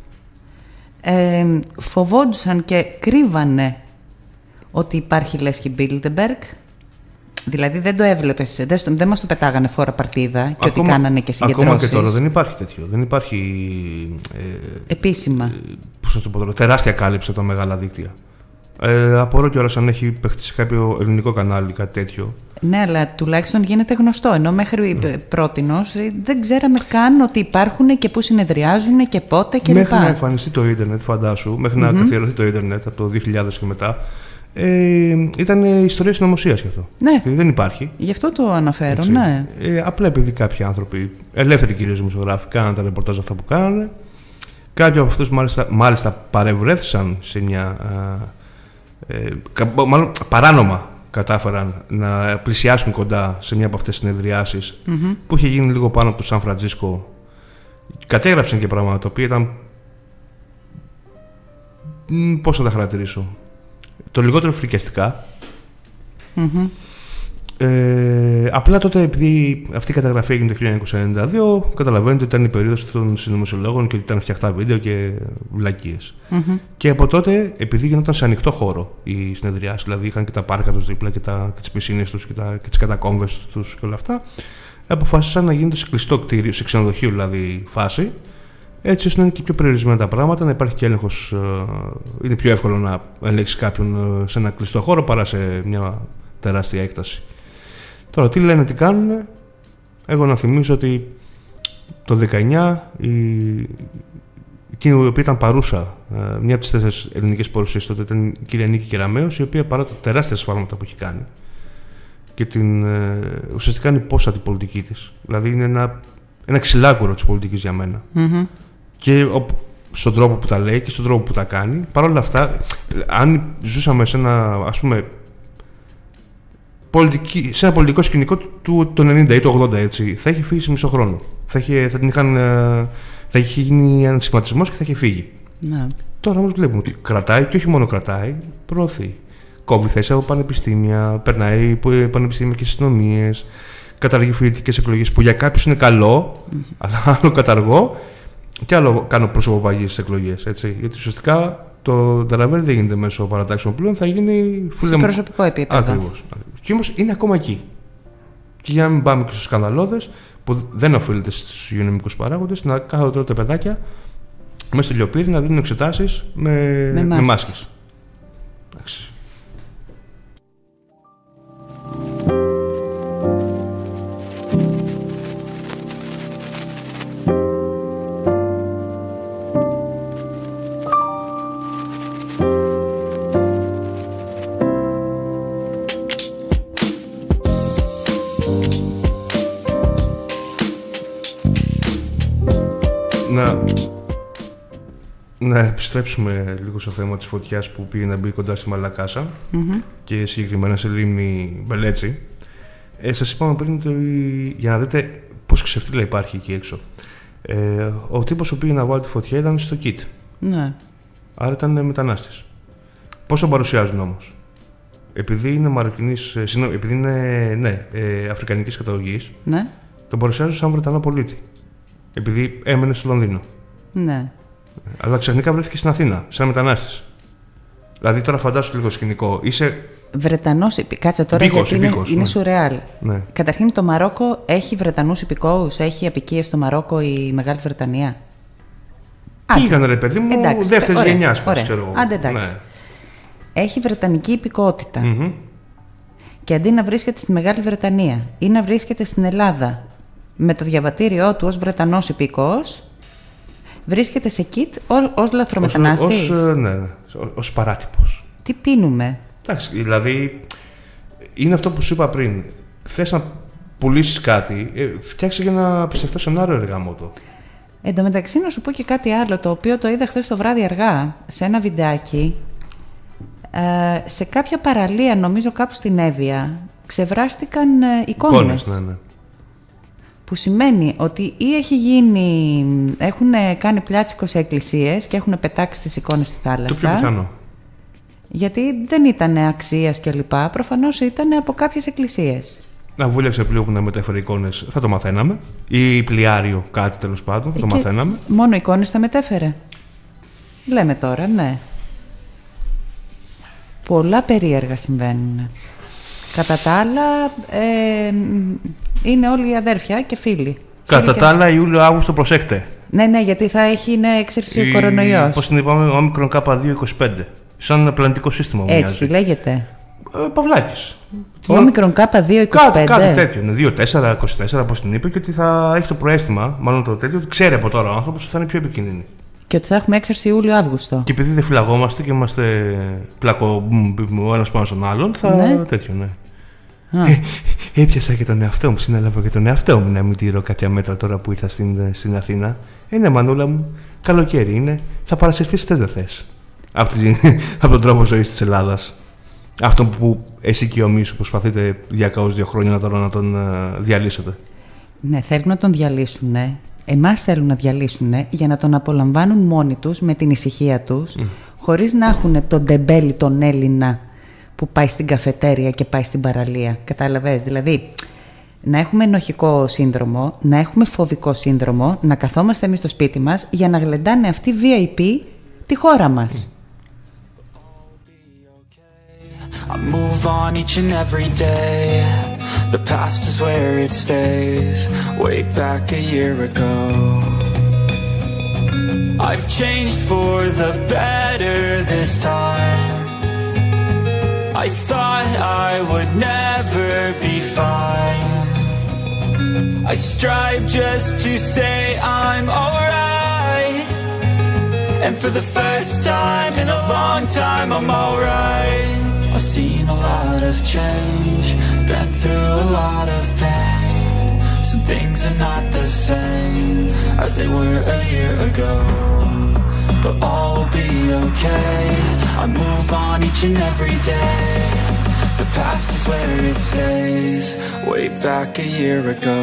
ε, φοβόντουσαν και κρύβανε ότι υπάρχει Λέσχη Bilderberg Δηλαδή δεν το έβλεπες, δεν, στο, δεν μας το πετάγανε φόρα παρτίδα και ακόμα, ότι κάνανε και συγκεντρώσεις. Ακόμα και τώρα δεν υπάρχει τέτοιο. Δεν υπάρχει. Ε, Επίσημα. Ε, πώς να το πω τώρα, τεράστια κάλυψη από τα μεγάλα δίκτυα. Ε, απορώ κιόλας αν έχει παιχτεί σε κάποιο ελληνικό κανάλι κάτι τέτοιο. Ναι, αλλά τουλάχιστον γίνεται γνωστό. Ενώ μέχρι mm. πρότινος δεν ξέραμε καν ότι υπάρχουν και πού συνεδριάζουν και πότε και Μέχρι λοιπά. να εμφανιστεί το ίντερνετ, φαντάσου, μέχρι mm-hmm. να καθιερωθεί το ίντερνετ από το δύο χιλιάδες και μετά. Ε, ήταν ιστορία συνωμοσίας γι' αυτό. Ναι. Δηλαδή δεν υπάρχει. Γι' αυτό το αναφέρω, έτσι. Ναι. Ε, απλά επειδή κάποιοι άνθρωποι, ελεύθεροι κυρίως δημοσιογράφοι, κάναν τα ρεπορτάζ αυτά που κάνανε. Κάποιοι από αυτούς μάλιστα, μάλιστα παρευρέθησαν σε μια. Ε, μάλλον παράνομα κατάφεραν να πλησιάσουν κοντά σε μια από αυτές τις συνεδριάσεις mm-hmm. που είχε γίνει λίγο πάνω από το Σαν Φραντζίσκο. Κατέγραψαν και πράγματα τα οποία ήταν. Πώς να τα χαρακτηρίσω. Το λιγότερο φρικιαστικά. Mm-hmm. Ε, απλά τότε, επειδή αυτή η καταγραφή έγινε το χίλια εννιακόσια ενενήντα δύο, καταλαβαίνετε ότι ήταν η περίοδος των συνωμοσιολόγων και ότι ήταν φτιαχτά βίντεο και βλακίες. Mm-hmm. Και από τότε, επειδή γινόταν σε ανοιχτό χώρο οι συνεδριάσεις, δηλαδή είχαν και τα πάρκα τους δίπλα και, τα, και τις πισίνες τους και, τα, και τις κατακόμβες τους και όλα αυτά, αποφάσισαν να γίνονται σε κλειστό κτίριο, σε ξενοδοχείο δηλαδή φάση, έτσι ώστε να είναι και πιο περιορισμένα τα πράγματα, να υπάρχει και έλεγχος. Είναι πιο εύκολο να ελέγξει κάποιον σε ένα κλειστό χώρο παρά σε μια τεράστια έκταση. Τώρα, τι λένε, τι κάνουν. Εγώ να θυμίσω ότι το δεκαεννιά η... εκείνη η οποία ήταν παρούσα, μια από τις τέσσερις ελληνικές παρουσίες τότε ήταν η κυρία Νίκη Κεραμέως, η οποία παρά τα τεράστια σφάλματα που έχει κάνει και την, ουσιαστικά είναι υπόστατη την πολιτική της. Δηλαδή είναι ένα, ένα ξυλάκουρο της πολιτικής για μένα. Mm-hmm. Και ο, στον τρόπο που τα λέει και στον τρόπο που τα κάνει. Παρ' όλα αυτά, αν ζούσαμε σε ένα, ας πούμε, πολιτική, σε ένα πολιτικό σκηνικό του το ενενήντα ή το ογδόντα, έτσι, θα έχει φύγει σε μισό χρόνο. Θα, είχε, θα, την είχαν, θα είχε γίνει έναν σχηματισμός και θα είχε φύγει. Ναι. Τώρα όμως βλέπουμε ότι κρατάει και όχι μόνο κρατάει, προωθεί. Κόβει θέσεις από πανεπιστήμια, περνάει πανεπιστήμια και αστυνομίες, καταργεί φοιτητικές εκλογές που για κάποιους είναι καλό, mm-hmm. αλλά άλλο καταργώ και άλλο κάνω προσωποπαγίες στις εκλογές. Έτσι. Γιατί ουσιαστικά το ταραβέρι δεν γίνεται μέσω παρατάξεων πλέον, θα γίνει σε προσωπικό επίπεδο. Ακριβώς. Και όμως είναι ακόμα εκεί. Και για να μην πάμε και στους σκανδαλώδες, που δεν οφείλεται στους υγειονομικούς παράγοντες, να κάθονται τώρα τα παιδάκια μέσα στο λιοπύρι να δίνουν εξετάσεις με, με, με μάσκες. Εντάξει. Να, να επιστρέψουμε λίγο στο θέμα της φωτιάς που πήγε να μπει κοντά στη Μαλακάσα mm-hmm. και συγκεκριμένα σε λίμνη Μπελέτσι. Ε, σας είπαμε πριν ότι, για να δείτε πώς ξεφτύλα υπάρχει εκεί έξω. Ε, ο τύπος που πήγε να βάλει τη φωτιά ήταν στο ΚΙΤ. Ναι. Άρα ήταν μετανάστης. Πώς τον παρουσιάζουν όμως? Επειδή είναι μαροκινής, επειδή είναι ναι, ε, αφρικανικής καταγωγής, ναι. τον παρουσιάζουν σαν Βρετανό πολίτη. Επειδή έμενε στο Λονδίνο. Ναι. Αλλά ξαφνικά βρέθηκε στην Αθήνα, σαν μετανάστης. Δηλαδή τώρα φαντάσου λίγο σκηνικό. Είσαι. Βρετανός, κάτσε τώρα υπήκος, γιατί υπήκος, είναι, ναι. είναι σουρεάλ. Ναι. Καταρχήν το Μαρόκο έχει Βρετανούς υπηκόους, έχει απικίες στο Μαρόκο η Μεγάλη Βρετανία. Πήγανε ρε παιδί μου, δεύτερης γενιάς, πώς ξέρω. Άντε εντάξει. Ναι. Έχει βρετανική υπηκότητα. Mm-hmm. Και αντί να βρίσκεται στη Μεγάλη Βρετανία ή να βρίσκεται στην Ελλάδα με το διαβατήριό του ως Βρετανός υπηκόος, βρίσκεται σε ΚΙΤ ως λαθρομετανάστης. Ως, ναι, ναι, ως παράτυπος. Τι πίνουμε? Εντάξει, δηλαδή είναι αυτό που σου είπα πριν. Θες να πουλήσεις κάτι, ε, φτιάξε για ένα πιστευτό σενάριο εργαμότο. Εν τω μεταξύ να σου πω και κάτι άλλο, το οποίο το είδα χθες το βράδυ αργά, σε ένα βιντεάκι, ε, σε κάποια παραλία, νομίζω κάπου στην Εύβοια, ξεβράστηκαν ε, εικόνες. Εικόνες, ναι, ναι. Που σημαίνει ότι ή έχει γίνει, έχουν κάνει πλάτσικο σε εκκλησίες και έχουν πετάξει τις εικόνες στη θάλασσα. Το πιο πιθανό. Γιατί δεν ήταν αξίας κλπ. Προφανώς ήταν από κάποιες εκκλησίες. Να βούλιαξε πλοίο που να μετέφερε εικόνες, θα το μαθαίναμε. Ή πλοιάριο, κάτι τέλος πάντων, θα το και μαθαίναμε. Μόνο εικόνες θα μετέφερε. Λέμε τώρα, ναι. Πολλά περίεργα συμβαίνουν. Κατά τα άλλα, ε, είναι όλοι αδέρφια και φίλοι. Κατά τα άλλα, Ιούλιο-Αύγουστο προσέχτε. Ναι, ναι, γιατί θα έχει είναι έξερση ο κορονοϊός. Πώς την είπαμε, όμικρον κάπα δύο είκοσι πέντε. Σαν ένα πλανητικό σύστημα. Έτσι τη λέγεται. Ε, Παυλάκης. Όμικρον κάπα δύο είκοσι πέντε. Κάτι, κάτι τέτοιο. Είναι δύο τέσσερα είκοσι τέσσερα, πώς την είπε, και ότι θα έχει το προαίσθημα, μάλλον το τέτοιο, ότι ξέρει από τώρα ο άνθρωπος ότι θα είναι πιο επικίνδυνη. Και ότι θα έχουμε έξαρση Ιούλιο-Αύγουστο. Και επειδή δεν φυλαγόμαστε και είμαστε πλακο ο ένας πάνω στον άλλον, θα. Ναι. Τέτοιο, ναι. Ε, έπιασα και τον εαυτό μου, συνέλαβα και τον εαυτό μου να μην τηρώ κάποια μέτρα τώρα που ήρθα στην, στην Αθήνα. Είναι μανούλα μου, καλοκαίρι είναι, θα παρασυρθείς θες δεν θες. Από, από τον τρόπο ζωής της Ελλάδας. Αυτό που εσύ και ο Μίσου προσπαθείτε διακαώς δύο χρόνια τώρα να τον uh, διαλύσετε. Ναι, θέλουν να τον διαλύσουν. Εμάς θέλουν να διαλύσουν για να τον απολαμβάνουν μόνοι τους με την ησυχία τους, mm. χωρίς να έχουν τον τεμπέλη τον Έλληνα που πάει στην καφετέρια και πάει στην παραλία. Κατάλαβες, δηλαδή να έχουμε ενοχικό σύνδρομο, να έχουμε φοβικό σύνδρομο, να καθόμαστε εμείς στο σπίτι μας για να γλεντάνε αυτοί βι άι πι τη χώρα μας. I move on each and every day. The past is where it stays. Way back a year ago, I've changed for the better this time. I thought I would never be fine. I strive just to say I'm alright. And for the first time in a long time I'm alright. I've seen a lot of change, been through a lot of pain. Some things are not the same as they were a year ago, but all will be okay. I move on each and every day. The past is where it stays, way back a year ago.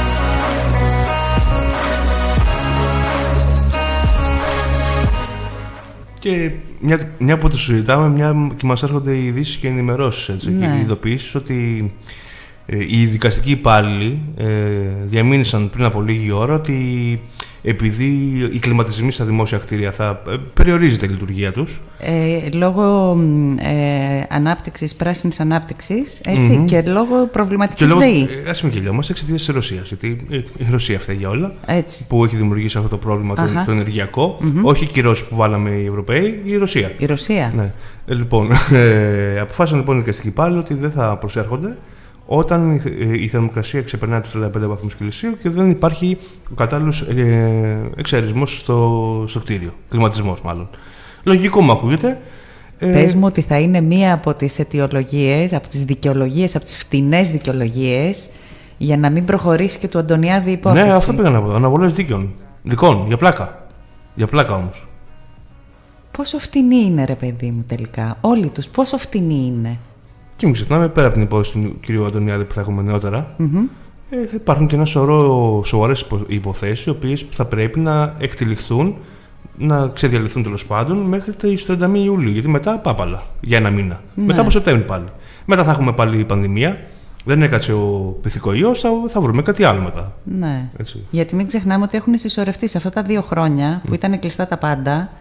Και μια, μια που το συζητάμε, μια και μας έρχονται οι ειδήσεις και ενημερώσεις, έτσι, ναι. Και οι ειδοποιήσεις ότι ε, οι δικαστικοί υπάλληλοι ε, διαμήνυσαν πριν από λίγη ώρα ότι επειδή οι κλιματισμοί στα δημόσια κτίρια θα ε, περιορίζεται η λειτουργία τους. Ε, λόγω ε, ανάπτυξης, πράσινης ανάπτυξης, έτσι, mm-hmm. και λόγω προβληματικής και ΔΕΗ. Ε, ας μην γελιόμαστε, εξαιτίας της Ρωσίας, γιατί η Ρωσία φταίει για όλα, έτσι. Που έχει δημιουργήσει αυτό το πρόβλημα το, το ενεργειακό, mm-hmm. όχι οι κυρώσεις που βάλαμε οι Ευρωπαίοι, η Ρωσία. Η Ρωσία. Ναι. Ε, λοιπόν, ε, αποφάσισαν λοιπόν οι δικαστικοί υπάλληλοι ότι δεν θα προσέρχονται όταν η θερμοκρασία ξεπερνάει τους τριάντα πέντε βαθμούς Κελσίου και δεν υπάρχει ο κατάλληλος ε, εξαρισμός στο, στο κτίριο. Κλιματισμός, μάλλον. Λογικό μου ακούγεται. Πες μου ότι θα είναι μία από τις αιτιολογίες, από τις δικαιολογίες, από τις φτηνές δικαιολογίες, για να μην προχωρήσει και του Αντωνιάδη η υπόθεση. Ναι, αυτό πήγα να πω. Αναβολές δίκαιων. Δικών, για πλάκα. Για πλάκα όμως. Πόσο φτηνή είναι, ρε παιδί μου, τελικά. Όλοι τους, πόσο φτηνή είναι. Και μην ξεχνάμε, πέρα από την υπόθεση του κ. Αντωνιάδη που θα έχουμε νεότερα, mm-hmm. ε, θα υπάρχουν και ένα σωρό σοβαρές υποθέσεις, οι οποίες θα πρέπει να εκτυλιχθούν, να ξεδιαλυθούν τέλος πάντων μέχρι τις τριάντα μία Ιουλίου. Γιατί μετά πάπαλα για ένα μήνα. Ναι. Μετά από Σεπτέμβρη πάλι. Μετά θα έχουμε πάλι η πανδημία. Δεν έκατσε ο πυθικοϊός, θα, θα βρούμε κάτι άλλο μετά. Ναι. Έτσι. Γιατί μην ξεχνάμε ότι έχουν συσσωρευτεί σε αυτά τα δύο χρόνια που mm. ήταν κλειστά τα πάντα.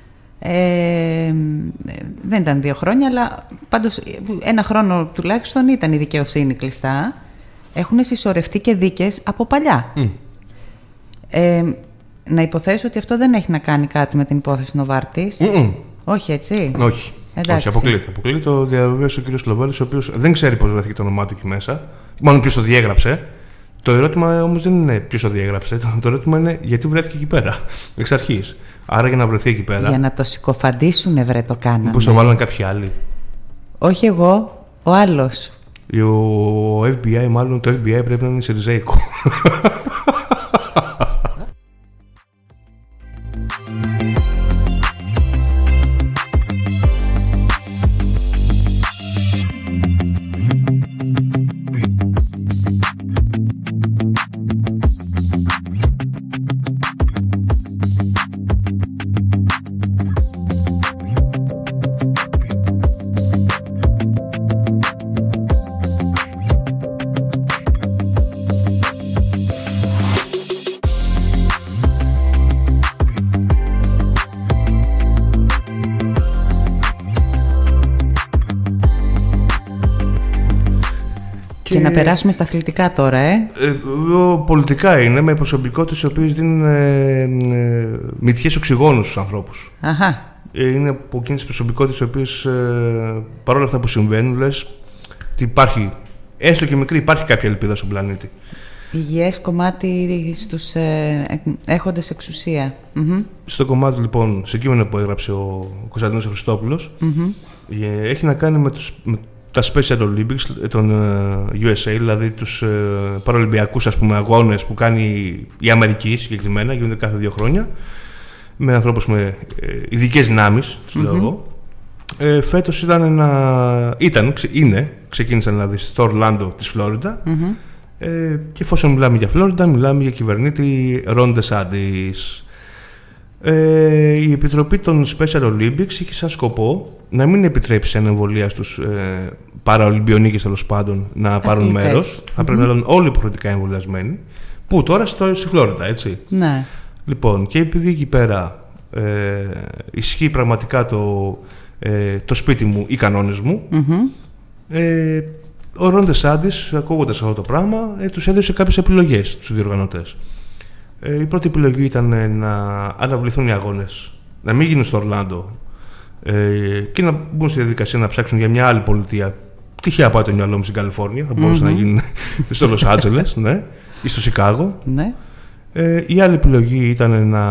Ε, δεν ήταν δύο χρόνια, αλλά πάντως ένα χρόνο τουλάχιστον ήταν η δικαιοσύνη κλειστά. Έχουν συσσωρευτεί και δίκες από παλιά. Mm. Ε, να υποθέσω ότι αυτό δεν έχει να κάνει κάτι με την υπόθεση Νοβάρτης. Mm-mm. Όχι, έτσι. Όχι. Όχι, αποκλείται. Αποκλείται. Το διαβίωσε ο κ. Σλοβέλης, ο οποίος δεν ξέρει πώς βρέθηκε το όνομά του εκεί μέσα. Μάλλον ποιος το διέγραψε. Το ερώτημα όμως δεν είναι ποιος το διέγραψε. Το ερώτημα είναι γιατί βρέθηκε εκεί πέρα. Εξ αρχής. Άρα για να βρεθεί εκεί πέρα. Για να το συκοφαντήσουνε, βρε, το κάνανε. Πώς το βάλανε κάποιοι άλλοι. Όχι εγώ, ο άλλος. Ο εφ μπι άι, μάλλον το εφ μπι άι πρέπει να είναι σιριζέικο. Και... και να περάσουμε στα αθλητικά τώρα, ε. ε πολιτικά είναι, με προσωπικότητες οι οποίες δίνουν ε, ε, μυθιές οξυγόνους στους ανθρώπους. Αχα. Ε, είναι από εκείνες τις προσωπικότητες οι οποίες ε, παρόλα αυτά που συμβαίνουν, λες ότι υπάρχει, έστω και μικρή, υπάρχει κάποια ελπίδα στον πλανήτη. Υγιές κομμάτι στους ε, έχοντες εξουσία. Mm-hmm. Στο κομμάτι λοιπόν, σε κείμενο που έγραψε ο Κωνσταντίνος Χριστόπουλος, mm-hmm. ε, έχει να κάνει με, τους, με τα Special Olympics των ε, γιου ες έι, δηλαδή τους ε, παραολυμπιακούς, ας πούμε, αγώνες που κάνει η Αμερική συγκεκριμένα, γίνονται κάθε δύο χρόνια, με ανθρώπους με ε, ειδικές δυνάμεις, τους mm-hmm. λέω εγώ. Ε, φέτος ήταν ένα, ήταν, ξε, είναι, ξεκίνησαν δηλαδή στο Ορλάντο της Φλόριντα. Mm-hmm. Ε, και εφόσον μιλάμε για Φλόριντα, μιλάμε για κυβερνήτη Ρον Ντεσάντις. Ε, η Επιτροπή των Special Olympics είχε σαν σκοπό να μην επιτρέψει σε ανεμβολία στους ε, παραολυμπιονίκες, τέλος πάντων, να αθλητές. Πάρουν μέρος. Mm-hmm. Θα πρέπει να είναι όλοι υποχρεωτικά εμβολιασμένοι. Που τώρα στο, στη Φλόριντα, έτσι. Ναι. Λοιπόν, και επειδή εκεί πέρα ε, ισχύει πραγματικά το, ε, το σπίτι μου, οι κανόνες μου, mm-hmm. ε, ο Ρον Ντεσάντις, ακούγοντας αυτό το πράγμα, ε, τους έδωσε κάποιες επιλογές στους διοργανωτές. Ε, η πρώτη επιλογή ήταν ε, να αναβληθούν οι αγώνες, να μην γίνουν στο Ορλάντο ε, και να μπουν στη διαδικασία να ψάξουν για μια άλλη πολιτεία. Τυχαία πάει το μυαλό μου στην Καλιφόρνια, θα μπορούσε mm-hmm. να γίνει στο Λος Άντζελες, ναι, ή στο Σικάγο. Ναι. Ε, η άλλη επιλογή ήταν να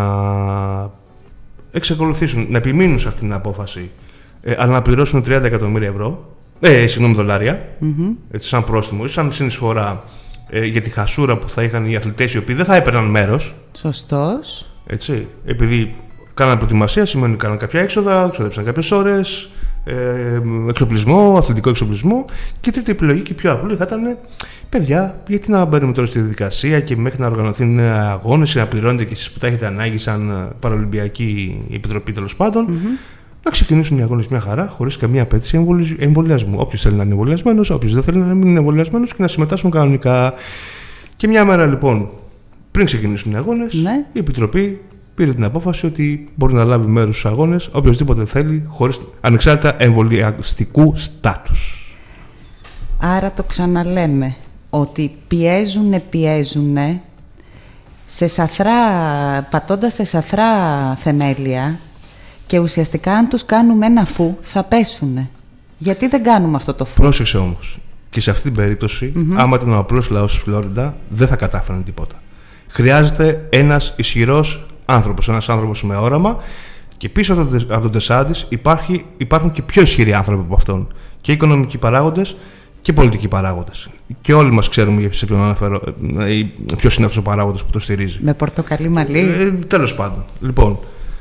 εξακολουθήσουν, να επιμείνουν σε αυτήν την απόφαση, ε, αλλά να πληρώσουν τριάντα εκατομμύρια ευρώ. Ε, συγγνώμη, δολάρια, mm-hmm. έτσι, σαν πρόστιμο ή σαν συνεισφορά ε, για τη χασούρα που θα είχαν οι αθλητές οι οποίοι δεν θα έπαιρναν μέρος. Σωστός. Έτσι, επειδή κάναν προετοιμασία, σημαίνει ότι κάναν κάποια έξοδα, ξοδέψαν κάποιες ώρες, ε, εξοπλισμό, αθλητικό εξοπλισμό. Και η τρίτη επιλογή και η πιο απλή θα ήταν, παιδιά, γιατί να μπαίνουμε τώρα στη διαδικασία και μέχρι να οργανωθούν αγώνες ή να πληρώνετε και εσείς που τα έχετε ανάγκη σαν Παραολυμπιακή Επιτροπή, τέλος πάντων. Mm-hmm. Να ξεκινήσουν οι αγώνες μια χαρά, χωρίς καμία απέτηση εμβολιασμού. Όποιος θέλει να είναι εμβολιασμένος, όποιος δεν θέλει να μην είναι εμβολιασμένος και να συμμετάσχουν κανονικά. Και μια μέρα λοιπόν, πριν ξεκινήσουν οι αγώνες, ναι. η Επιτροπή πήρε την απόφαση ότι μπορεί να λάβει μέρος στους αγώνες οποιοσδήποτε θέλει, χωρίς ανεξάρτητα εμβολιαστικού στάτους. Άρα το ξαναλέμε, ότι πιέζουνε, πιέζουνε, σε σαθρά, πατώντας σε σαθρά θεμέλια. Και ουσιαστικά αν τους κάνουμε ένα φου θα πέσουνε. Γιατί δεν κάνουμε αυτό το φου? Πρόσεξε όμως. Και σε αυτή την περίπτωση, mm-hmm. άμα ήταν ο απλός λαός της Φλόριντα, δεν θα κατάφεραν τίποτα. Χρειάζεται ένας ισχυρός άνθρωπος, ένας άνθρωπος με όραμα, και πίσω από τον Ντεσάντις υπάρχουν και πιο ισχυροί άνθρωποι από αυτόν. Και οικονομικοί παράγοντες και πολιτικοί παράγοντες. Και όλοι μας ξέρουμε σε ποιον αναφέρω, ποιος είναι αυτός ο παράγοντας που το στηρίζει. Με πορτοκαλί μαλλί. Ε, τέλος πάντων. Λοιπόν,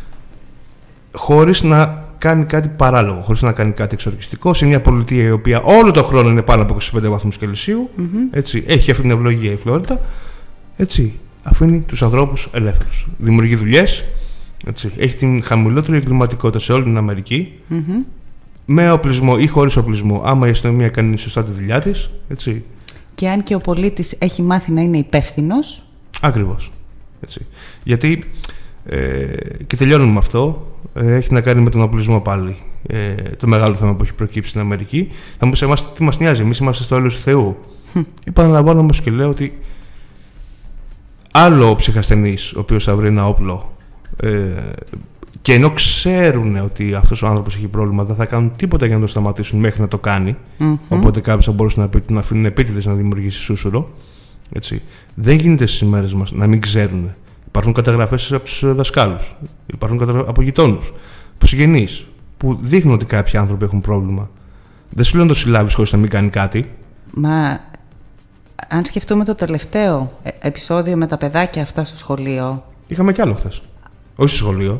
χωρίς να κάνει κάτι παράλογο, χωρίς να κάνει κάτι εξορκιστικό, σε μια πολιτεία η οποία όλο το χρόνο είναι πάνω από είκοσι πέντε βαθμούς Κελσίου, mm-hmm. έτσι, έχει αυτή την ευλογία η Φλόριντα, έτσι, αφήνει τους ανθρώπους ελεύθερους. Δημιουργεί δουλειές, έτσι, έχει την χαμηλότερη εγκληματικότητα σε όλη την Αμερική, mm-hmm. με οπλισμό ή χωρίς οπλισμό, άμα η αστυνομία κάνει σωστά τη δουλειά της. Έτσι. Και αν και ο πολίτης έχει μάθει να είναι υπεύθυνος. Ακριβώς. Έτσι. Γιατί, ε, και τελειώνουμε με αυτό, ε, έχει να κάνει με τον οπλισμό πάλι. Ε, το μεγάλο θέμα που έχει προκύψει στην Αμερική. Θα μου πεις εμάς τι μας νοιάζει, εμείς είμαστε στο έλεος του Θεού. Επαναλαμβάνω όμως και λέω ότι άλλο ο ψυχασθενής ο οποίος θα βρει ένα όπλο, ε, και ενώ ξέρουν ότι αυτός ο άνθρωπος έχει πρόβλημα, δεν θα κάνουν τίποτα για να το σταματήσουν μέχρι να το κάνει. Mm-hmm. Οπότε κάποιος θα μπορούσε να πει να αφήνουν επίτηδες να δημιουργήσει σούσουρο. Έτσι. Δεν γίνεται στις ημέρες μας να μην ξέρουν. Υπάρχουν καταγραφές από τους δασκάλους, υπάρχουν καταγραφές από γειτόνους, από συγγενείς, που δείχνουν ότι κάποιοι άνθρωποι έχουν πρόβλημα. Δεν σου λένε το συλλάβεις χωρίς να μην κάνει κάτι. Μα αν σκεφτούμε το τελευταίο επεισόδιο με τα παιδάκια αυτά στο σχολείο. Είχαμε κι άλλο χθες. Όχι στο σχολείο.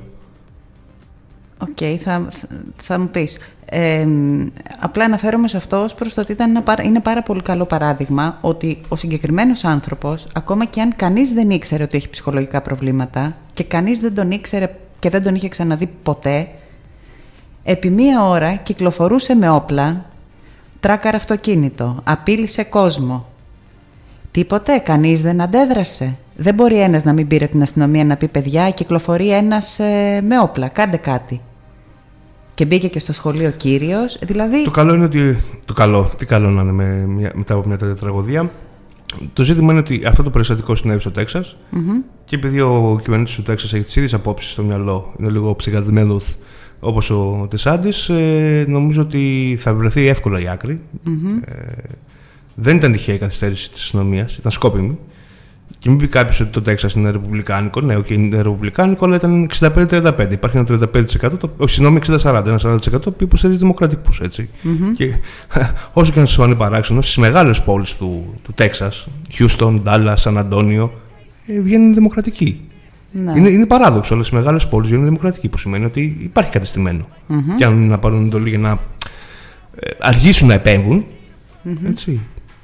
Οκ, okay, θα, θα μου πεις. Ε, απλά αναφέρομαι σε αυτό ως προς το ότι ήταν ένα, είναι πάρα πολύ καλό παράδειγμα ότι ο συγκεκριμένος άνθρωπος, ακόμα και αν κανείς δεν ήξερε ότι έχει ψυχολογικά προβλήματα και κανείς δεν τον ήξερε και δεν τον είχε ξαναδεί ποτέ, επί μία ώρα κυκλοφορούσε με όπλα, τράκαρε αυτοκίνητο, απείλησε κόσμο. Τίποτε, κανείς δεν αντέδρασε. Δεν μπορεί ένας να μην πήρε την αστυνομία να πει παιδιά, κυκλοφορεί ένας ε, με όπλα, κάντε κάτι. Και μπήκε και στο σχολείο κύριος. Δηλαδή... Το καλό είναι ότι. Το καλό, τι καλό να είναι με, μια, μετά από μια τέτοια τραγωδία. Το ζήτημα είναι ότι αυτό το περιστατικό συνέβη στο Τέξας Mm-hmm. και επειδή ο κυβερνήτης του Τέξας έχει τις ίδιες απόψεις στο μυαλό, είναι λίγο ψυχαδημένος όπως ο Τεσάντης, ε, νομίζω ότι θα βρεθεί εύκολα η άκρη. Mm-hmm. Ε, δεν ήταν τυχαία η καθυστέρηση της αστυνομίας, ήταν σκόπιμη. Και μην πει κάποιος ότι το Τέξας είναι ρεπουμπλικάνικο. Ναι, okay, είναι ρεπουμπλικάνικο, αλλά ήταν εξήντα πέντε τριάντα πέντε. Υπάρχει ένα τριάντα πέντε τοις εκατό, το, όχι, συγγνώμη, εξήντα σαράντα, ένα σαράντα τοις εκατό που υποστηρίζει δημοκρατικούς, έτσι. Mm-hmm. Και όσο και να σας φανεί παράξενο, στις μεγάλες πόλεις του, του Τέξας, Houston, Dallas, San Antonio, ε, βγαίνουν δημοκρατικοί. Ναι. Είναι, είναι παράδοξο, αλλά στις μεγάλες πόλεις βγαίνουν δημοκρατικοί, που σημαίνει ότι υπάρχει κατεστημένο. Mm-hmm. Και αν είναι να πάρουν εντολή για να ε, αργήσουν να επέμβουν. Mm-hmm. Έτσι.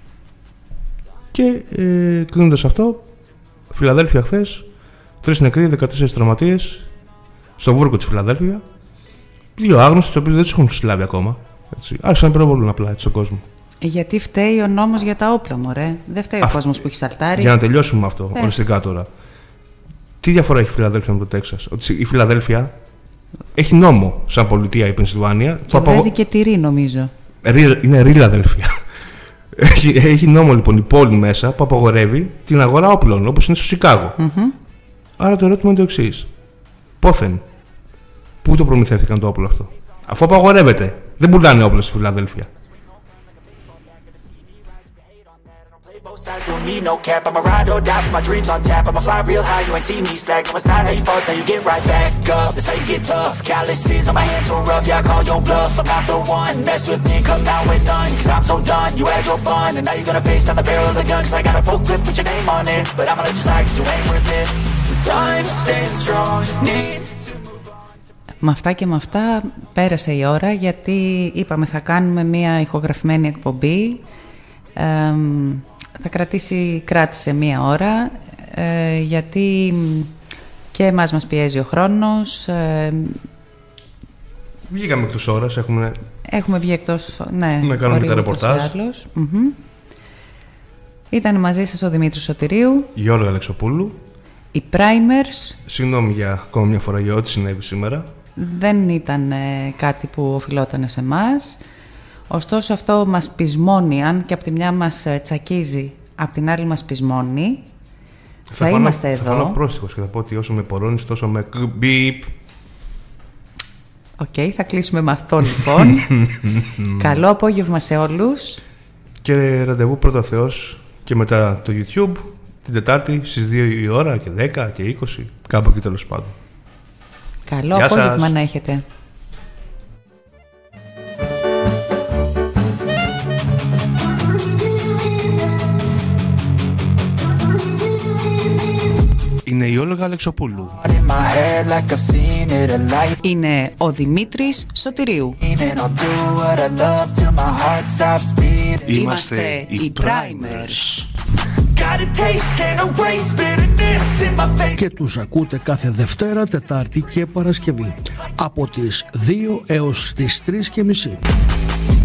Και ε, κλείνοντας αυτό, Φιλαδέλφια χθες, τρεις νεκροί, δεκατέσσερις τραυματίες, στον βούρκο της Φιλαδέλφια. Δύο άγνωστοι, τους οποίους δεν τους έχουν συλλάβει ακόμα. Έτσι. Άρχισαν να πυροβολούν απλά έτσι στον κόσμο. Γιατί φταίει ο νόμος για τα όπλα, μωρέ. Δεν φταίει Αυ... ο κόσμος που έχει σαλτάρει. Για να τελειώσουμε αυτό, ε. οριστικά τώρα. Τι διαφορά έχει η Φιλαδέλφια με το Τέξας? Ότι η Φιλαδέλφια έχει νόμο σαν πολιτεία, η Πενσιλβάνια. Και βγάζει απο... και τυρί, νομίζω. Είναι Ριλαδέλφια. Έχει, έχει νόμο λοιπόν η πόλη μέσα που απαγορεύει την αγορά όπλων, όπως είναι στο Σικάγο. Mm-hmm. Άρα το ερώτημα είναι το εξής. Πόθεν, πού το προμηθεύτηκαν το όπλο αυτό? Αφού απαγορεύεται, δεν πουλάνε όπλα στη Φιλαδέλφια. Both sides don't need no cap. I'ma ride or die for my dreams on tap. I'ma fly real high, you ain't see me slack. No, it's not how you fall, it's how you get right back up. That's how you get tough. Calluses on my hands so rough, yeah, I call your bluff. I'm not the one, mess with me, come down with none. Cause I'm so done, you had your fun. And now you're gonna face down the barrel of the gun. Cause I got a full clip with your name on it. But I'ma let you slide cause you ain't worth it. Time staying strong, need. Με αυτά και με αυτά πέρασε η ώρα, γιατί είπαμε θα κάνουμε μια ηχογραφημένη εκπομπή. Ε, θα κρατήσει, κράτησε μία ώρα, ε, γιατί και εμάς μας πιέζει ο χρόνος. Ε, Βγήκαμε εκτός ώρας, έχουμε... Έχουμε βγει εκτός, ναι. Να κάνουμε τα ρεπορτάζ. Mm-hmm. Ήταν μαζί σας ο Δημήτρης Σωτηρίου. Η Όλγα Αλεξοπούλου. Οι Primers. Συγγνώμη για ακόμα μια φορά για ό,τι συνέβη σήμερα. Δεν ήταν ε, κάτι που οφειλόταν σε εμάς. Ωστόσο αυτό μας πεισμώνει, αν και από τη μια μας τσακίζει, από την άλλη μας πεισμώνει. Θα, θα είμαστε πάνω, εδώ. Θα κάνω πρόστιχος και θα πω ότι όσο με πορώνεις τόσο με μπιπ. Οκ, okay, θα κλείσουμε με αυτό λοιπόν. Καλό απόγευμα σε όλους. Και ραντεβού πρώτα Θεός και μετά το YouTube την Τετάρτη στις δύο η ώρα και δέκα και είκοσι, κάπου εκεί τέλος πάντων. Καλό Γεια απόγευμα σας. να έχετε. Είναι η Όλγα Αλεξοπούλου. Είναι ο Δημήτρης Σωτηρίου. Είμαστε οι Primers. Και τους ακούτε κάθε Δευτέρα, Τετάρτη και Παρασκευή από τις δύο έως τις τρεις και μισή.